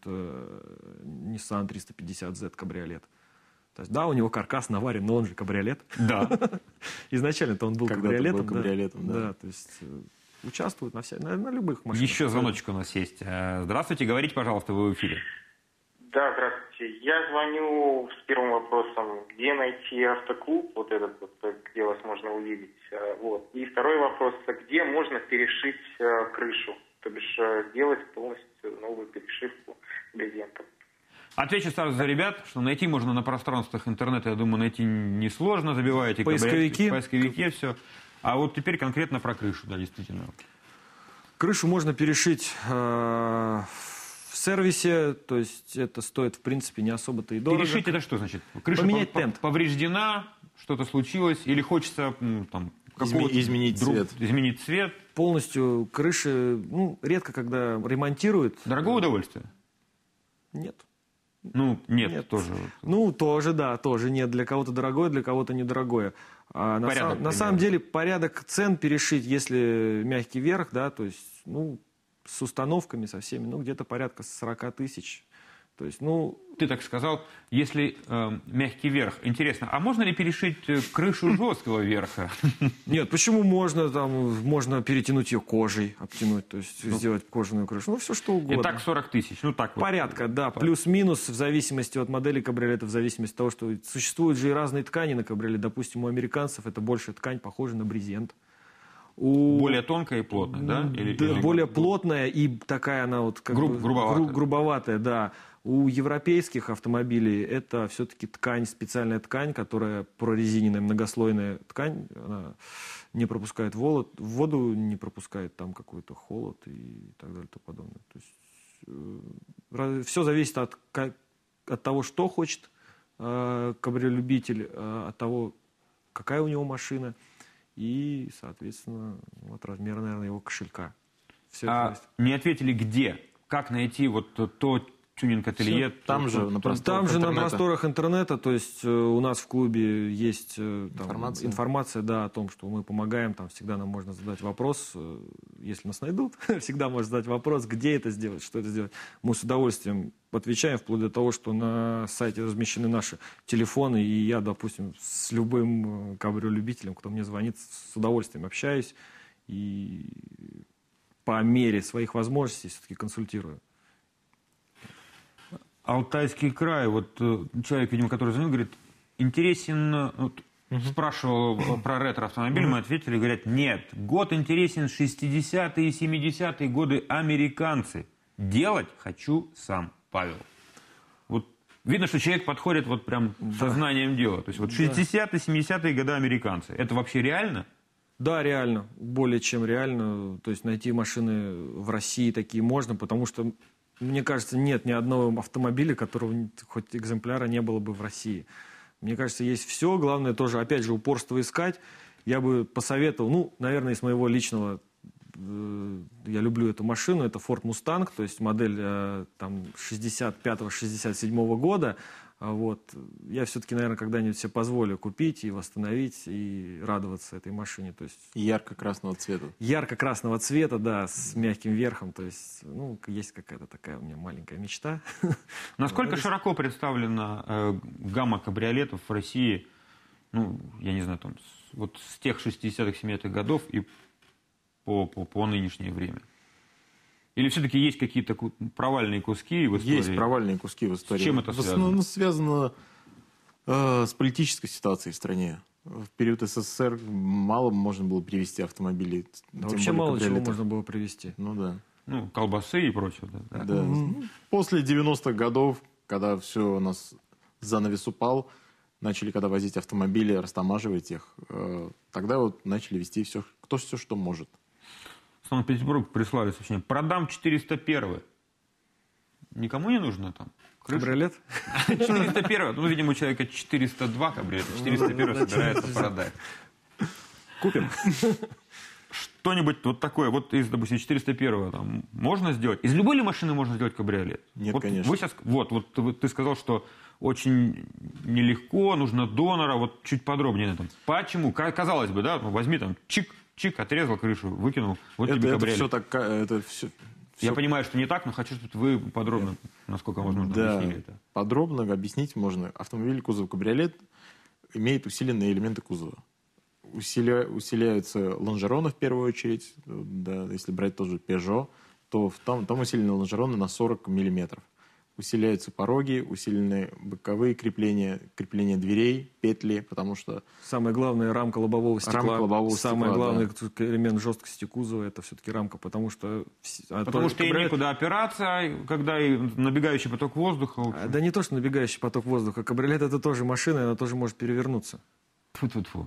Nissan 350Z кабриолет. То есть, да, у него каркас наварен, но он же кабриолет. Да. Изначально-то он был кабриолетом. Да, то есть участвуют на любых машинах. Еще звоночек у нас есть. Здравствуйте, говорите, пожалуйста, вы в эфире. Да, здравствуйте. Я звоню с первым вопросом, где найти автоклуб, вот этот вот, где вас можно увидеть. Вот. И второй вопрос, где можно перешить крышу, то бишь сделать полностью новую перешивку брезентом. Отвечу сразу за ребят, что найти можно на пространствах интернета, я думаю, найти несложно. Забиваете поисковики, все. А вот теперь конкретно про крышу, да, действительно. Крышу можно перешить в сервисе, то есть это стоит, в принципе, не особо-то и дорого. Перешить это что значит? Крыша поменять тент. Повреждена, что-то случилось, или хочется там, изменить цвет? Полностью крыши, ну, редко когда ремонтируют. Дорогое удовольствие? Нет. Ну, нет, тоже. Ну, тоже, да, тоже нет. Для кого-то дорогое, для кого-то недорогое. А на самом деле порядок цен перешить, если мягкий верх, да, то есть, ну, с установками, со всеми, ну, где-то порядка 40 тысяч. То есть, ну... Ты так сказал, если мягкий верх. Интересно, а можно ли перешить крышу жесткого верха? Нет, почему можно? Там, можно перетянуть ее кожей, обтянуть, то есть сделать кожаную крышу. Ну, все что угодно. И так 40 тысяч. Ну, так вот. Порядка, да. Плюс-минус в зависимости от модели кабриолета, в зависимости от того, что существуют же и разные ткани на кабриолете. Допустим, у американцев это больше ткань, похожа на брезент. Более тонкая и плотная, да? Или более плотная и такая она вот как грубоватая, да. У европейских автомобилей это все-таки ткань, специальная ткань, которая прорезиненная, многослойная ткань. Она не пропускает воду, не пропускает там какой-то холод и так далее и тому подобное. То есть все зависит от того, что хочет кабриолюбитель, от того, какая у него машина и, соответственно, от размера, наверное, его кошелька. Не ответили, где? Как найти вот то тюнинг-ателье. Там же на просторах интернета, то есть у нас в клубе есть там, информация, да, о том, что мы помогаем, там всегда нам можно задать вопрос, если нас найдут, всегда можно задать вопрос, где это сделать, что это сделать. Мы с удовольствием отвечаем, вплоть до того, что на сайте размещены наши телефоны, и я, допустим, с любым кабриолюбителем, кто мне звонит, с удовольствием общаюсь и по мере своих возможностей все-таки консультирую. Алтайский край, вот человек, видимо, который звонил, говорит, интересен, вот, спрашивал про ретро-автомобиль, мы ответили, говорят, нет, год интересен 60-е и 70-е годы американцы. Делать хочу сам, Павел. Вот видно, что человек подходит вот прям сознанием дела. То есть вот 60-е, 70-е годы американцы. Это вообще реально? Да, реально. Более чем реально. То есть найти машины в России такие можно, потому что, мне кажется, нет ни одного автомобиля, которого хоть экземпляра не было бы в России. Мне кажется, есть все. Главное тоже, опять же, упорство искать. Я бы посоветовал, ну, наверное, из моего личного, я люблю эту машину, это Ford Mustang, то есть модель там 65-67 года. Вот. Я все-таки, наверное, когда-нибудь себе позволю купить и восстановить, и радоваться этой машине. То есть, ярко-красного цвета. Ярко-красного цвета, да, с мягким верхом. То есть, ну, есть какая-то такая у меня маленькая мечта. Насколько широко представлена гамма кабриолетов в России, ну, я не знаю, там, вот с тех 60-х, 70-х годов и по нынешнее время? Или все-таки есть какие-то провальные куски в истории? Есть провальные куски в истории. С чем это связано? В основном связано с политической ситуацией в стране. В период СССР мало можно было привезти автомобилей. Вообще мало чего можно было привезти. Ну да. Ну, колбасы и прочее. Да. После 90-х годов, когда все у нас занавес упал, начали когда возить автомобили, растамаживать их, тогда вот начали везти все, кто все, что может. Санкт-Петербург прислали сообщение. Продам 401. Никому не нужно там? Кабриолет? 401. Ну, видимо, у человека 402 кабриолет. 401 собирается продать. Купим. Что-нибудь вот такое, вот из, допустим, 401 там, можно сделать? Из любой ли машины можно сделать кабриолет? Нет, вот конечно. Вы сейчас, вот ты сказал, что очень нелегко, нужно донора, вот чуть подробнее на этом. Почему? Казалось бы, да, возьми там, чик, отрезал крышу, выкинул, вот тебе кабриолет. Это все. Я понимаю, что не так, но хочу, чтобы вы подробно, насколько возможно, объяснили это. Подробно объяснить можно. Автомобиль кузов кабриолет имеет усиленные элементы кузова. Усиляются лонжероны в первую очередь. Да, если брать тоже Peugeot, то там усилены лонжероны на 40 миллиметров. Усиляются пороги, усилены боковые крепления дверей, петли, потому что... Самое главное, рамка лобового стекла. Самый главный элемент жесткости кузова — это все-таки рамка, потому что... Потому что ей некуда опираться, когда и набегающий поток воздуха... Да не то, что набегающий поток воздуха. Кабриолет — это тоже машина, она тоже может перевернуться. Тьфу-тьфу-тьфу.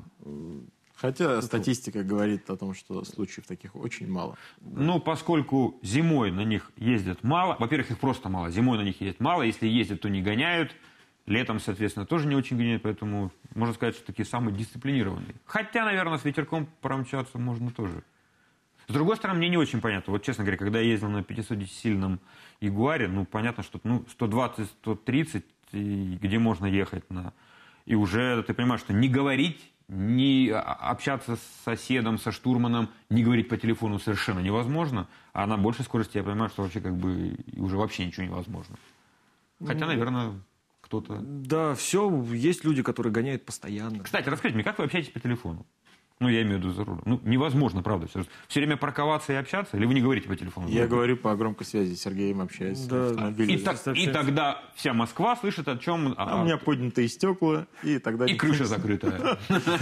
Хотя статистика говорит о том, что случаев таких очень мало. Ну, поскольку зимой на них ездят мало, во-первых, их просто мало, зимой на них ездят мало, если ездят, то не гоняют, летом, соответственно, тоже не очень гоняют, поэтому можно сказать, что такие самые дисциплинированные. Хотя, наверное, с ветерком промчаться можно тоже. С другой стороны, мне не очень понятно. Вот, честно говоря, когда я ездил на 510-сильном Ягуаре, ну, понятно, что 120-130, где можно ехать и уже ты понимаешь, что не говорить, не общаться с соседом, со штурманом, не говорить по телефону совершенно невозможно, а на большей скорости я понимаю, что вообще как бы уже вообще ничего невозможно. Хотя, наверное, кто-то... Да, все, есть люди, которые гоняют постоянно. Кстати, расскажите мне, как вы общаетесь по телефону? Ну, я имею в виду за рулем. Ну, невозможно, правда. Все время парковаться и общаться? Или вы не говорите по телефону? Я говорю по громкой связи с Сергеем, общаюсь. Да. И тогда вся Москва слышит, о чем... у меня поднятые стекла, и тогда... И крыша закрытая.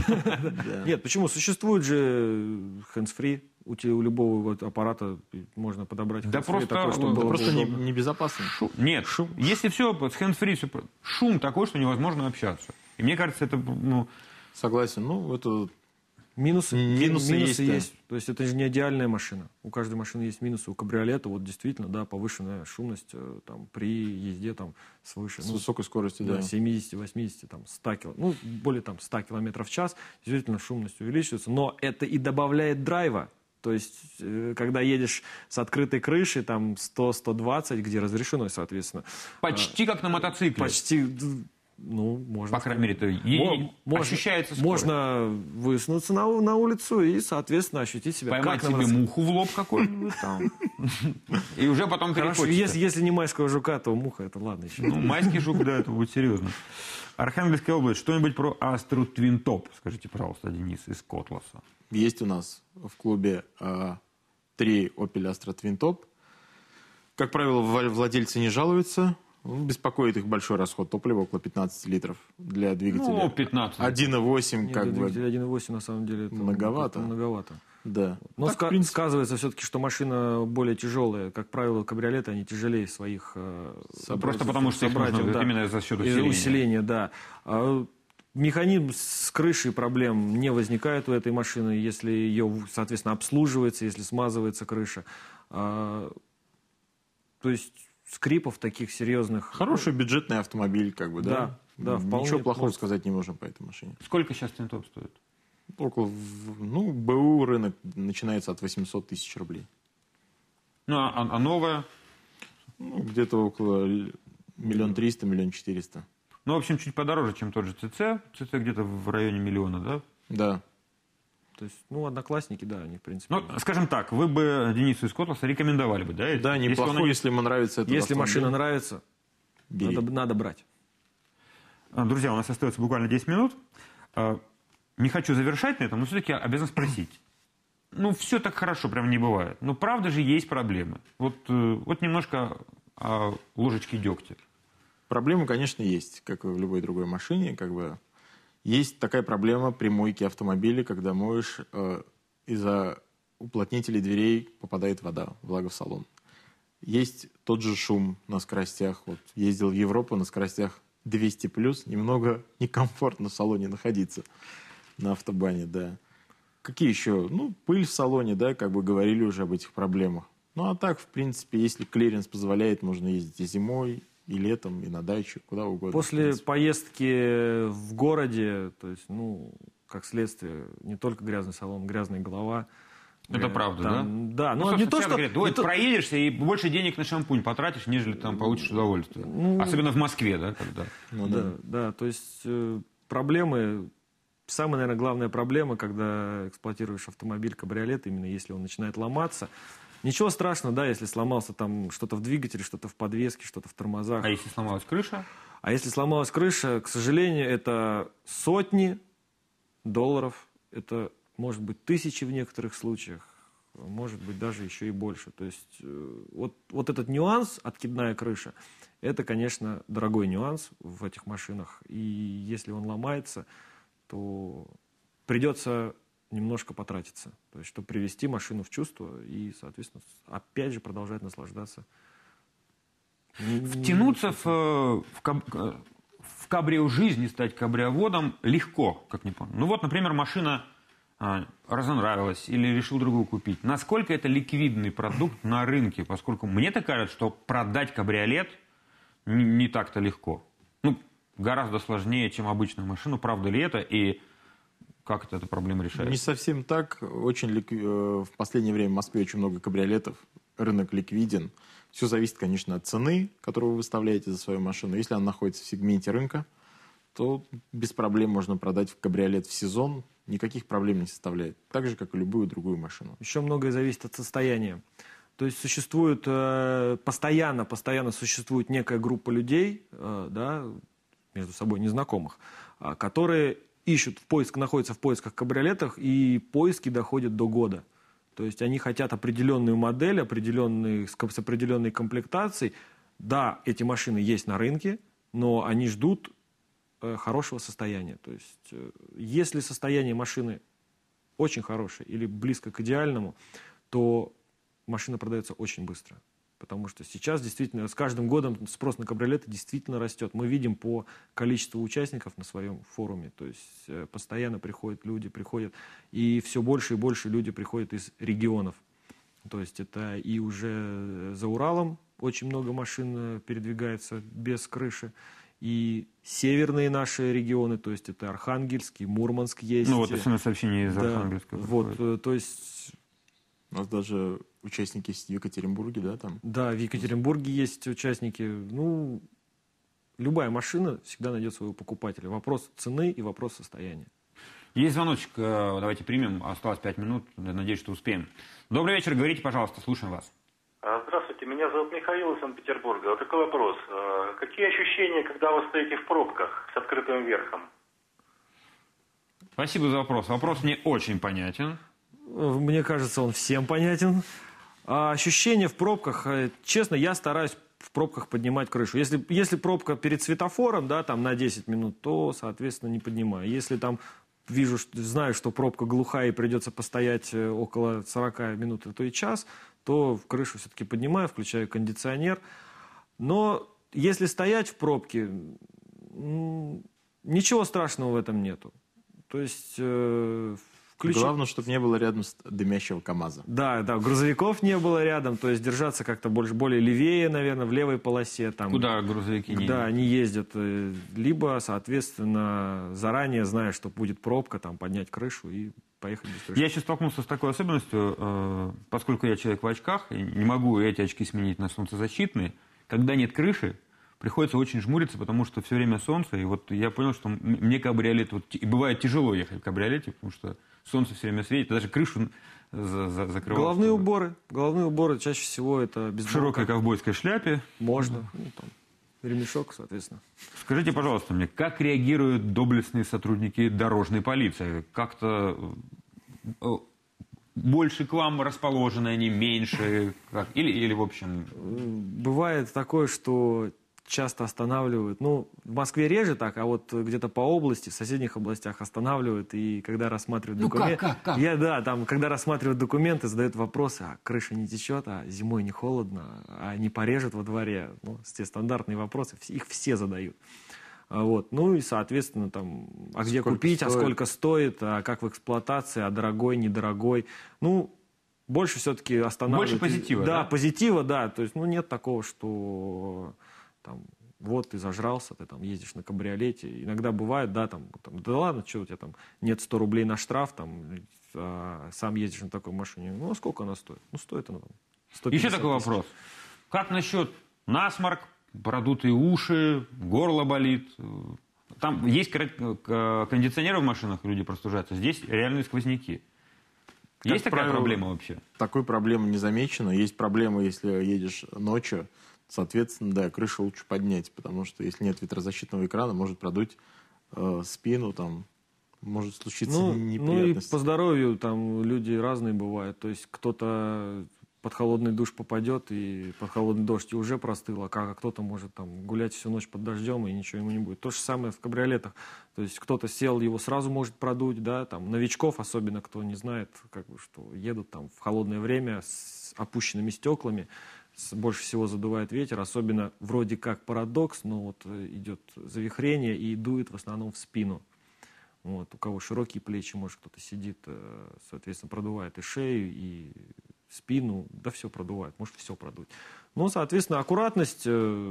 Нет, почему? Существует же hands-free. У любого аппарата можно подобрать да просто небезопасно. Нет, если все с hands-free, шум такой, что невозможно общаться. И мне кажется, это... Согласен. Ну, это... Минусы есть. Да. То есть это же не идеальная машина. У каждой машины есть минусы. У кабриолета вот действительно, да, повышенная шумность там, при езде там, свыше. С высокой скоростью, да. 70, 80, там, 100 км. Ну, более там, 100 км в час. Действительно, шумность увеличивается. Но это и добавляет драйва. То есть, когда едешь с открытой крышей, там 100-120, где разрешено, соответственно. Почти как на мотоцикле. Почти, ну, можно. По крайней мере, это ощущается скорость. Можно высунуться на улицу и, соответственно, ощутить себя поймать как на себе мотоцикле. муху в лоб какой-нибудь там. И уже потом Хорошо, перехочется. если не майского жука, то муха, это ладно еще. Ну, майский жук, да, это будет серьезно. Архангельская область. Что-нибудь про Астру Твинтоп? Скажите, пожалуйста, Денис из Котласа. Есть у нас в клубе 3 Opel Astra Twin Top. Как правило, владельцы не жалуются. Беспокоит их большой расход топлива, около 15 литров для двигателя. Ну, 15. 1.8 Нет, как для бы двигателя 1.8 на самом деле это многовато. многовато. Да. Но Так, в принципе, сказывается все-таки, что машина более тяжелая. Как правило, кабриолеты, они тяжелее своих Просто потому что их нужно собратьев, да. именно за счет Из-за усиления. усиления, да. Механизм с крышей проблем не возникает у этой машины, если ее, соответственно, обслуживается, если смазывается крыша. То есть скрипов таких серьезных... хороший бюджетный автомобиль, как бы, да? Да, вполне. Ничего плохого может. сказать не можем по этой машине. Сколько сейчас Твинтоп стоит? Около, ну, БУ рынок начинается от 800 тысяч рублей. Ну, а новая? Ну, где-то около 1 300 000 – 1 400 000. Ну, в общем, чуть подороже, чем тот же ЦЦ. ЦЦ где-то в районе 1 000 000, да? Да. То есть, ну, одноклассники, да, они, в принципе... Ну, скажем так, вы бы Денису из Котласа рекомендовали бы, да? Да, неплохой, если ему нравится этот Если автомобиль. машина нравится, Бери. надо брать. Друзья, у нас остается буквально 10 минут. Не хочу завершать на этом, но все-таки обязан спросить. Ну, все так хорошо прям не бывает. Ну, правда же есть проблемы. Вот немножко ложечки дегтя. Проблемы, конечно, есть, как и в любой другой машине. Как бы есть такая проблема при мойке автомобиля, когда моешь, из-за уплотнителей дверей попадает вода, влага в салон. Есть тот же шум на скоростях. Вот ездил в Европу на скоростях 200+, немного некомфортно в салоне находиться на автобане, да. Какие еще? Ну, пыль в салоне, да, как бы говорили уже об этих проблемах. Ну, а так, в принципе, если клиренс позволяет, можно ездить и зимой, и летом, и на дачу, куда угодно. После поездки в городе, то есть, ну, как следствие, не только грязный салон, грязная голова. Это правда, там, да? Да, ну, не то, что... Говорят, проедешься и больше денег на шампунь потратишь, нежели там получишь удовольствие. Особенно в Москве, да? Когда... Ну, да, то есть проблемы... Самая, наверное, главная проблема, когда эксплуатируешь автомобиль, кабриолет, именно если он начинает ломаться. Ничего страшного, да, если сломался там что-то в двигателе, что-то в подвеске, что-то в тормозах. А если сломалась крыша? А если сломалась крыша, к сожалению, это сотни долларов, это может быть тысячи в некоторых случаях, может быть даже еще и больше. То есть вот этот нюанс, откидная крыша, это, конечно, дорогой нюанс в этих машинах. И если он ломается, то придется немножко потратиться, то есть, чтобы привести машину в чувство и, соответственно, опять же продолжать наслаждаться. Втянуться в кабрио жизнь и стать кабриоводом легко, как не помню. Ну вот, например, машина разонравилась или решил другую купить. Насколько это ликвидный продукт на рынке, поскольку мне так кажется, что продать кабриолет не так-то легко. Ну, гораздо сложнее, чем обычную машину. Правда ли это? И как эта проблема решается? Не совсем так. В последнее время в Москве очень много кабриолетов. Рынок ликвиден. Все зависит, конечно, от цены, которую вы выставляете за свою машину. Если она находится в сегменте рынка, то без проблем можно продать кабриолет в сезон. Никаких проблем не составляет. Так же, как и любую другую машину. Еще многое зависит от состояния. То есть существует постоянно существует некая группа людей, да, между собой незнакомых, которые находятся в поисках кабриолетов, и поиски доходят до года. То есть они хотят определенную модель, с определенной комплектацией. Да, эти машины есть на рынке, но они ждут хорошего состояния. То есть если состояние машины очень хорошее или близко к идеальному, то машина продается очень быстро. Потому что сейчас действительно с каждым годом спрос на кабриолеты действительно растет. Мы видим по количеству участников на своем форуме. То есть постоянно приходят люди, и все больше и больше люди приходят из регионов. То есть это и уже за Уралом очень много машин передвигается без крыши. И северные наши регионы, то есть это Архангельск, и Мурманск есть. Ну вот смс-сообщение из Архангельска. Вот, то есть У нас даже участники есть в Екатеринбурге, да, там? Да, в Екатеринбурге есть участники. Ну, любая машина всегда найдет своего покупателя. Вопрос цены и вопрос состояния. Есть звоночек, давайте примем. Осталось 5 минут, надеюсь, что успеем. Добрый вечер, говорите, пожалуйста, слушаем вас. Здравствуйте, меня зовут Михаил из Санкт-Петербурга. Вот такой вопрос. Какие ощущения, когда вы стоите в пробках с открытым верхом? Спасибо за вопрос. Вопрос мне очень понятен. Мне кажется, он всем понятен. А ощущения в пробках, честно, я стараюсь в пробках поднимать крышу. Если пробка перед светофором, да, там на 10 минут, то, соответственно, не поднимаю. Если там знаю, что пробка глухая и придется постоять около 40 минут, а то и час, то крышу все-таки поднимаю, включаю кондиционер. Но если стоять в пробке, ничего страшного в этом нету. То есть Главное, чтобы не было рядом дымящего КАМАЗа. Да, грузовиков не было рядом, то есть держаться как-то более левее, наверное, в левой полосе. Там, куда грузовики не ездят? Да, не ездят. Либо, соответственно, заранее, зная, что будет пробка, там, поднять крышу и поехать без крыши. Я сейчас столкнулся с такой особенностью, поскольку я человек в очках, и не могу эти очки сменить на солнцезащитные, когда нет крыши, приходится очень жмуриться, потому что все время солнце. И вот я понял, что мне кабриолет... И бывает тяжело ехать в кабриолете, потому что солнце все время светит, даже крышу закрывает. Головные уборы чаще всего это без в широкой ковбойской шляпе. Можно. Ну, там, ремешок, соответственно. Скажите, пожалуйста, мне, как реагируют доблестные сотрудники дорожной полиции? Как-то больше к вам расположены они, меньше? Или в общем... Бывает такое, что часто останавливают. Ну, в Москве реже так, а вот где-то по области, в соседних областях останавливают, и когда рассматривают документы... Как? Когда рассматривают документы, задают вопросы, а крыша не течет, а зимой не холодно, а не порежет во дворе. Ну, те стандартные вопросы, их все задают. Вот. Ну и, соответственно, там, а где купить, стоит? А сколько стоит, а как в эксплуатации, а дорогой, недорогой. Ну, больше все-таки останавливают. Больше позитива, да? Да, позитива, да. То есть, ну, нет такого, что... Там, вот ты зажрался, ты там ездишь на кабриолете. Иногда бывает, да, да ладно, что у тебя там нет 100 рублей на штраф, там, сам ездишь на такой машине. Ну, а сколько она стоит? Ну, стоит она там 150 Еще такой тысяч. вопрос. Как насчет насморк, продутые уши, горло болит? Там есть кондиционеры в машинах, люди простужаются. Здесь реальные сквозняки. Есть такая проблема вообще? Такой проблемы не замечено. Есть проблема, если едешь ночью. Соответственно, да, крышу лучше поднять, потому что если нет ветрозащитного экрана, может продуть спину, там, может случиться неприятность. Ну и по здоровью там люди разные бывают. То есть кто-то под холодный душ попадет и под холодный дождь и уже простыл, а кто-то может там гулять всю ночь под дождем и ничего ему не будет. То же самое в кабриолетах. То есть кто-то сел, его сразу может продуть, да, там новичков, особенно кто не знает, как бы, что едут там в холодное время с опущенными стеклами. Больше всего задувает ветер, особенно вроде как парадокс, но вот идет завихрение и дует в основном в спину. Вот. У кого широкие плечи, может кто-то сидит, соответственно, продувает и шею, и спину, да все продувает, может все продуть. Но, соответственно, аккуратность,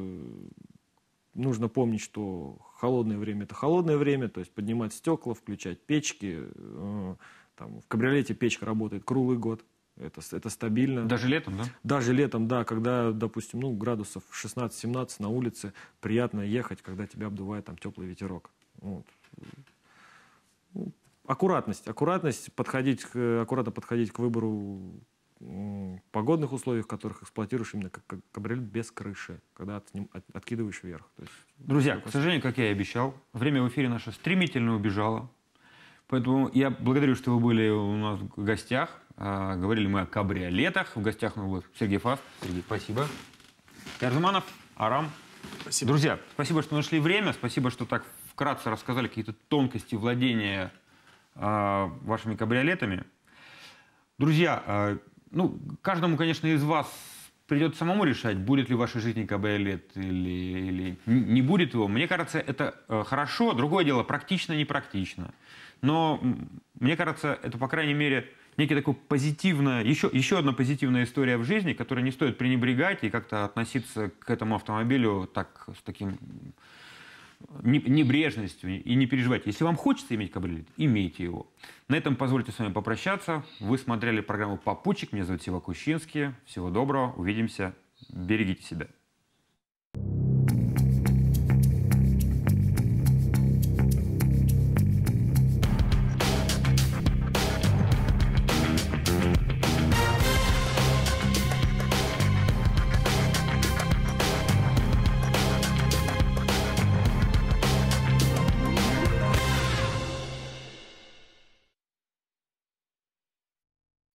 нужно помнить, что холодное время – это холодное время, то есть поднимать стекла, включать печки. Там, в кабриолете печка работает круглый год. Это стабильно. Даже летом, да? Даже летом, да, когда, допустим, градусов 16-17 на улице, приятно ехать, когда тебя обдувает там теплый ветерок. Вот. Аккуратность, аккуратно подходить к выбору погодных условий, в которых эксплуатируешь именно как кабриолет без крыши, когда откидываешь вверх. То есть, друзья, к сожалению, как я и обещал, время в эфире наше стремительно убежало. Поэтому я благодарю, что вы были у нас в гостях. Говорили мы о кабриолетах. В гостях у нас был Сергей Фаст. Сергей, спасибо. Ярзуманов, Арам. Спасибо. Друзья, спасибо, что нашли время. Спасибо, что так вкратце рассказали какие-то тонкости владения вашими кабриолетами. Друзья, каждому, конечно, из вас придется самому решать, будет ли в вашей жизни кабриолет или не будет его. Мне кажется, это хорошо. Другое дело, практично, непрактично. Но мне кажется, это, по крайней мере, некий такой позитивная, еще одна позитивная история в жизни, которой не стоит пренебрегать и как-то относиться к этому автомобилю с таким небрежностью и не переживайте. Если вам хочется иметь кабриолет, имейте его. На этом позвольте с вами попрощаться. Вы смотрели программу «Попутчик». Меня зовут Севак Ущинский. Всего доброго. Увидимся. Берегите себя.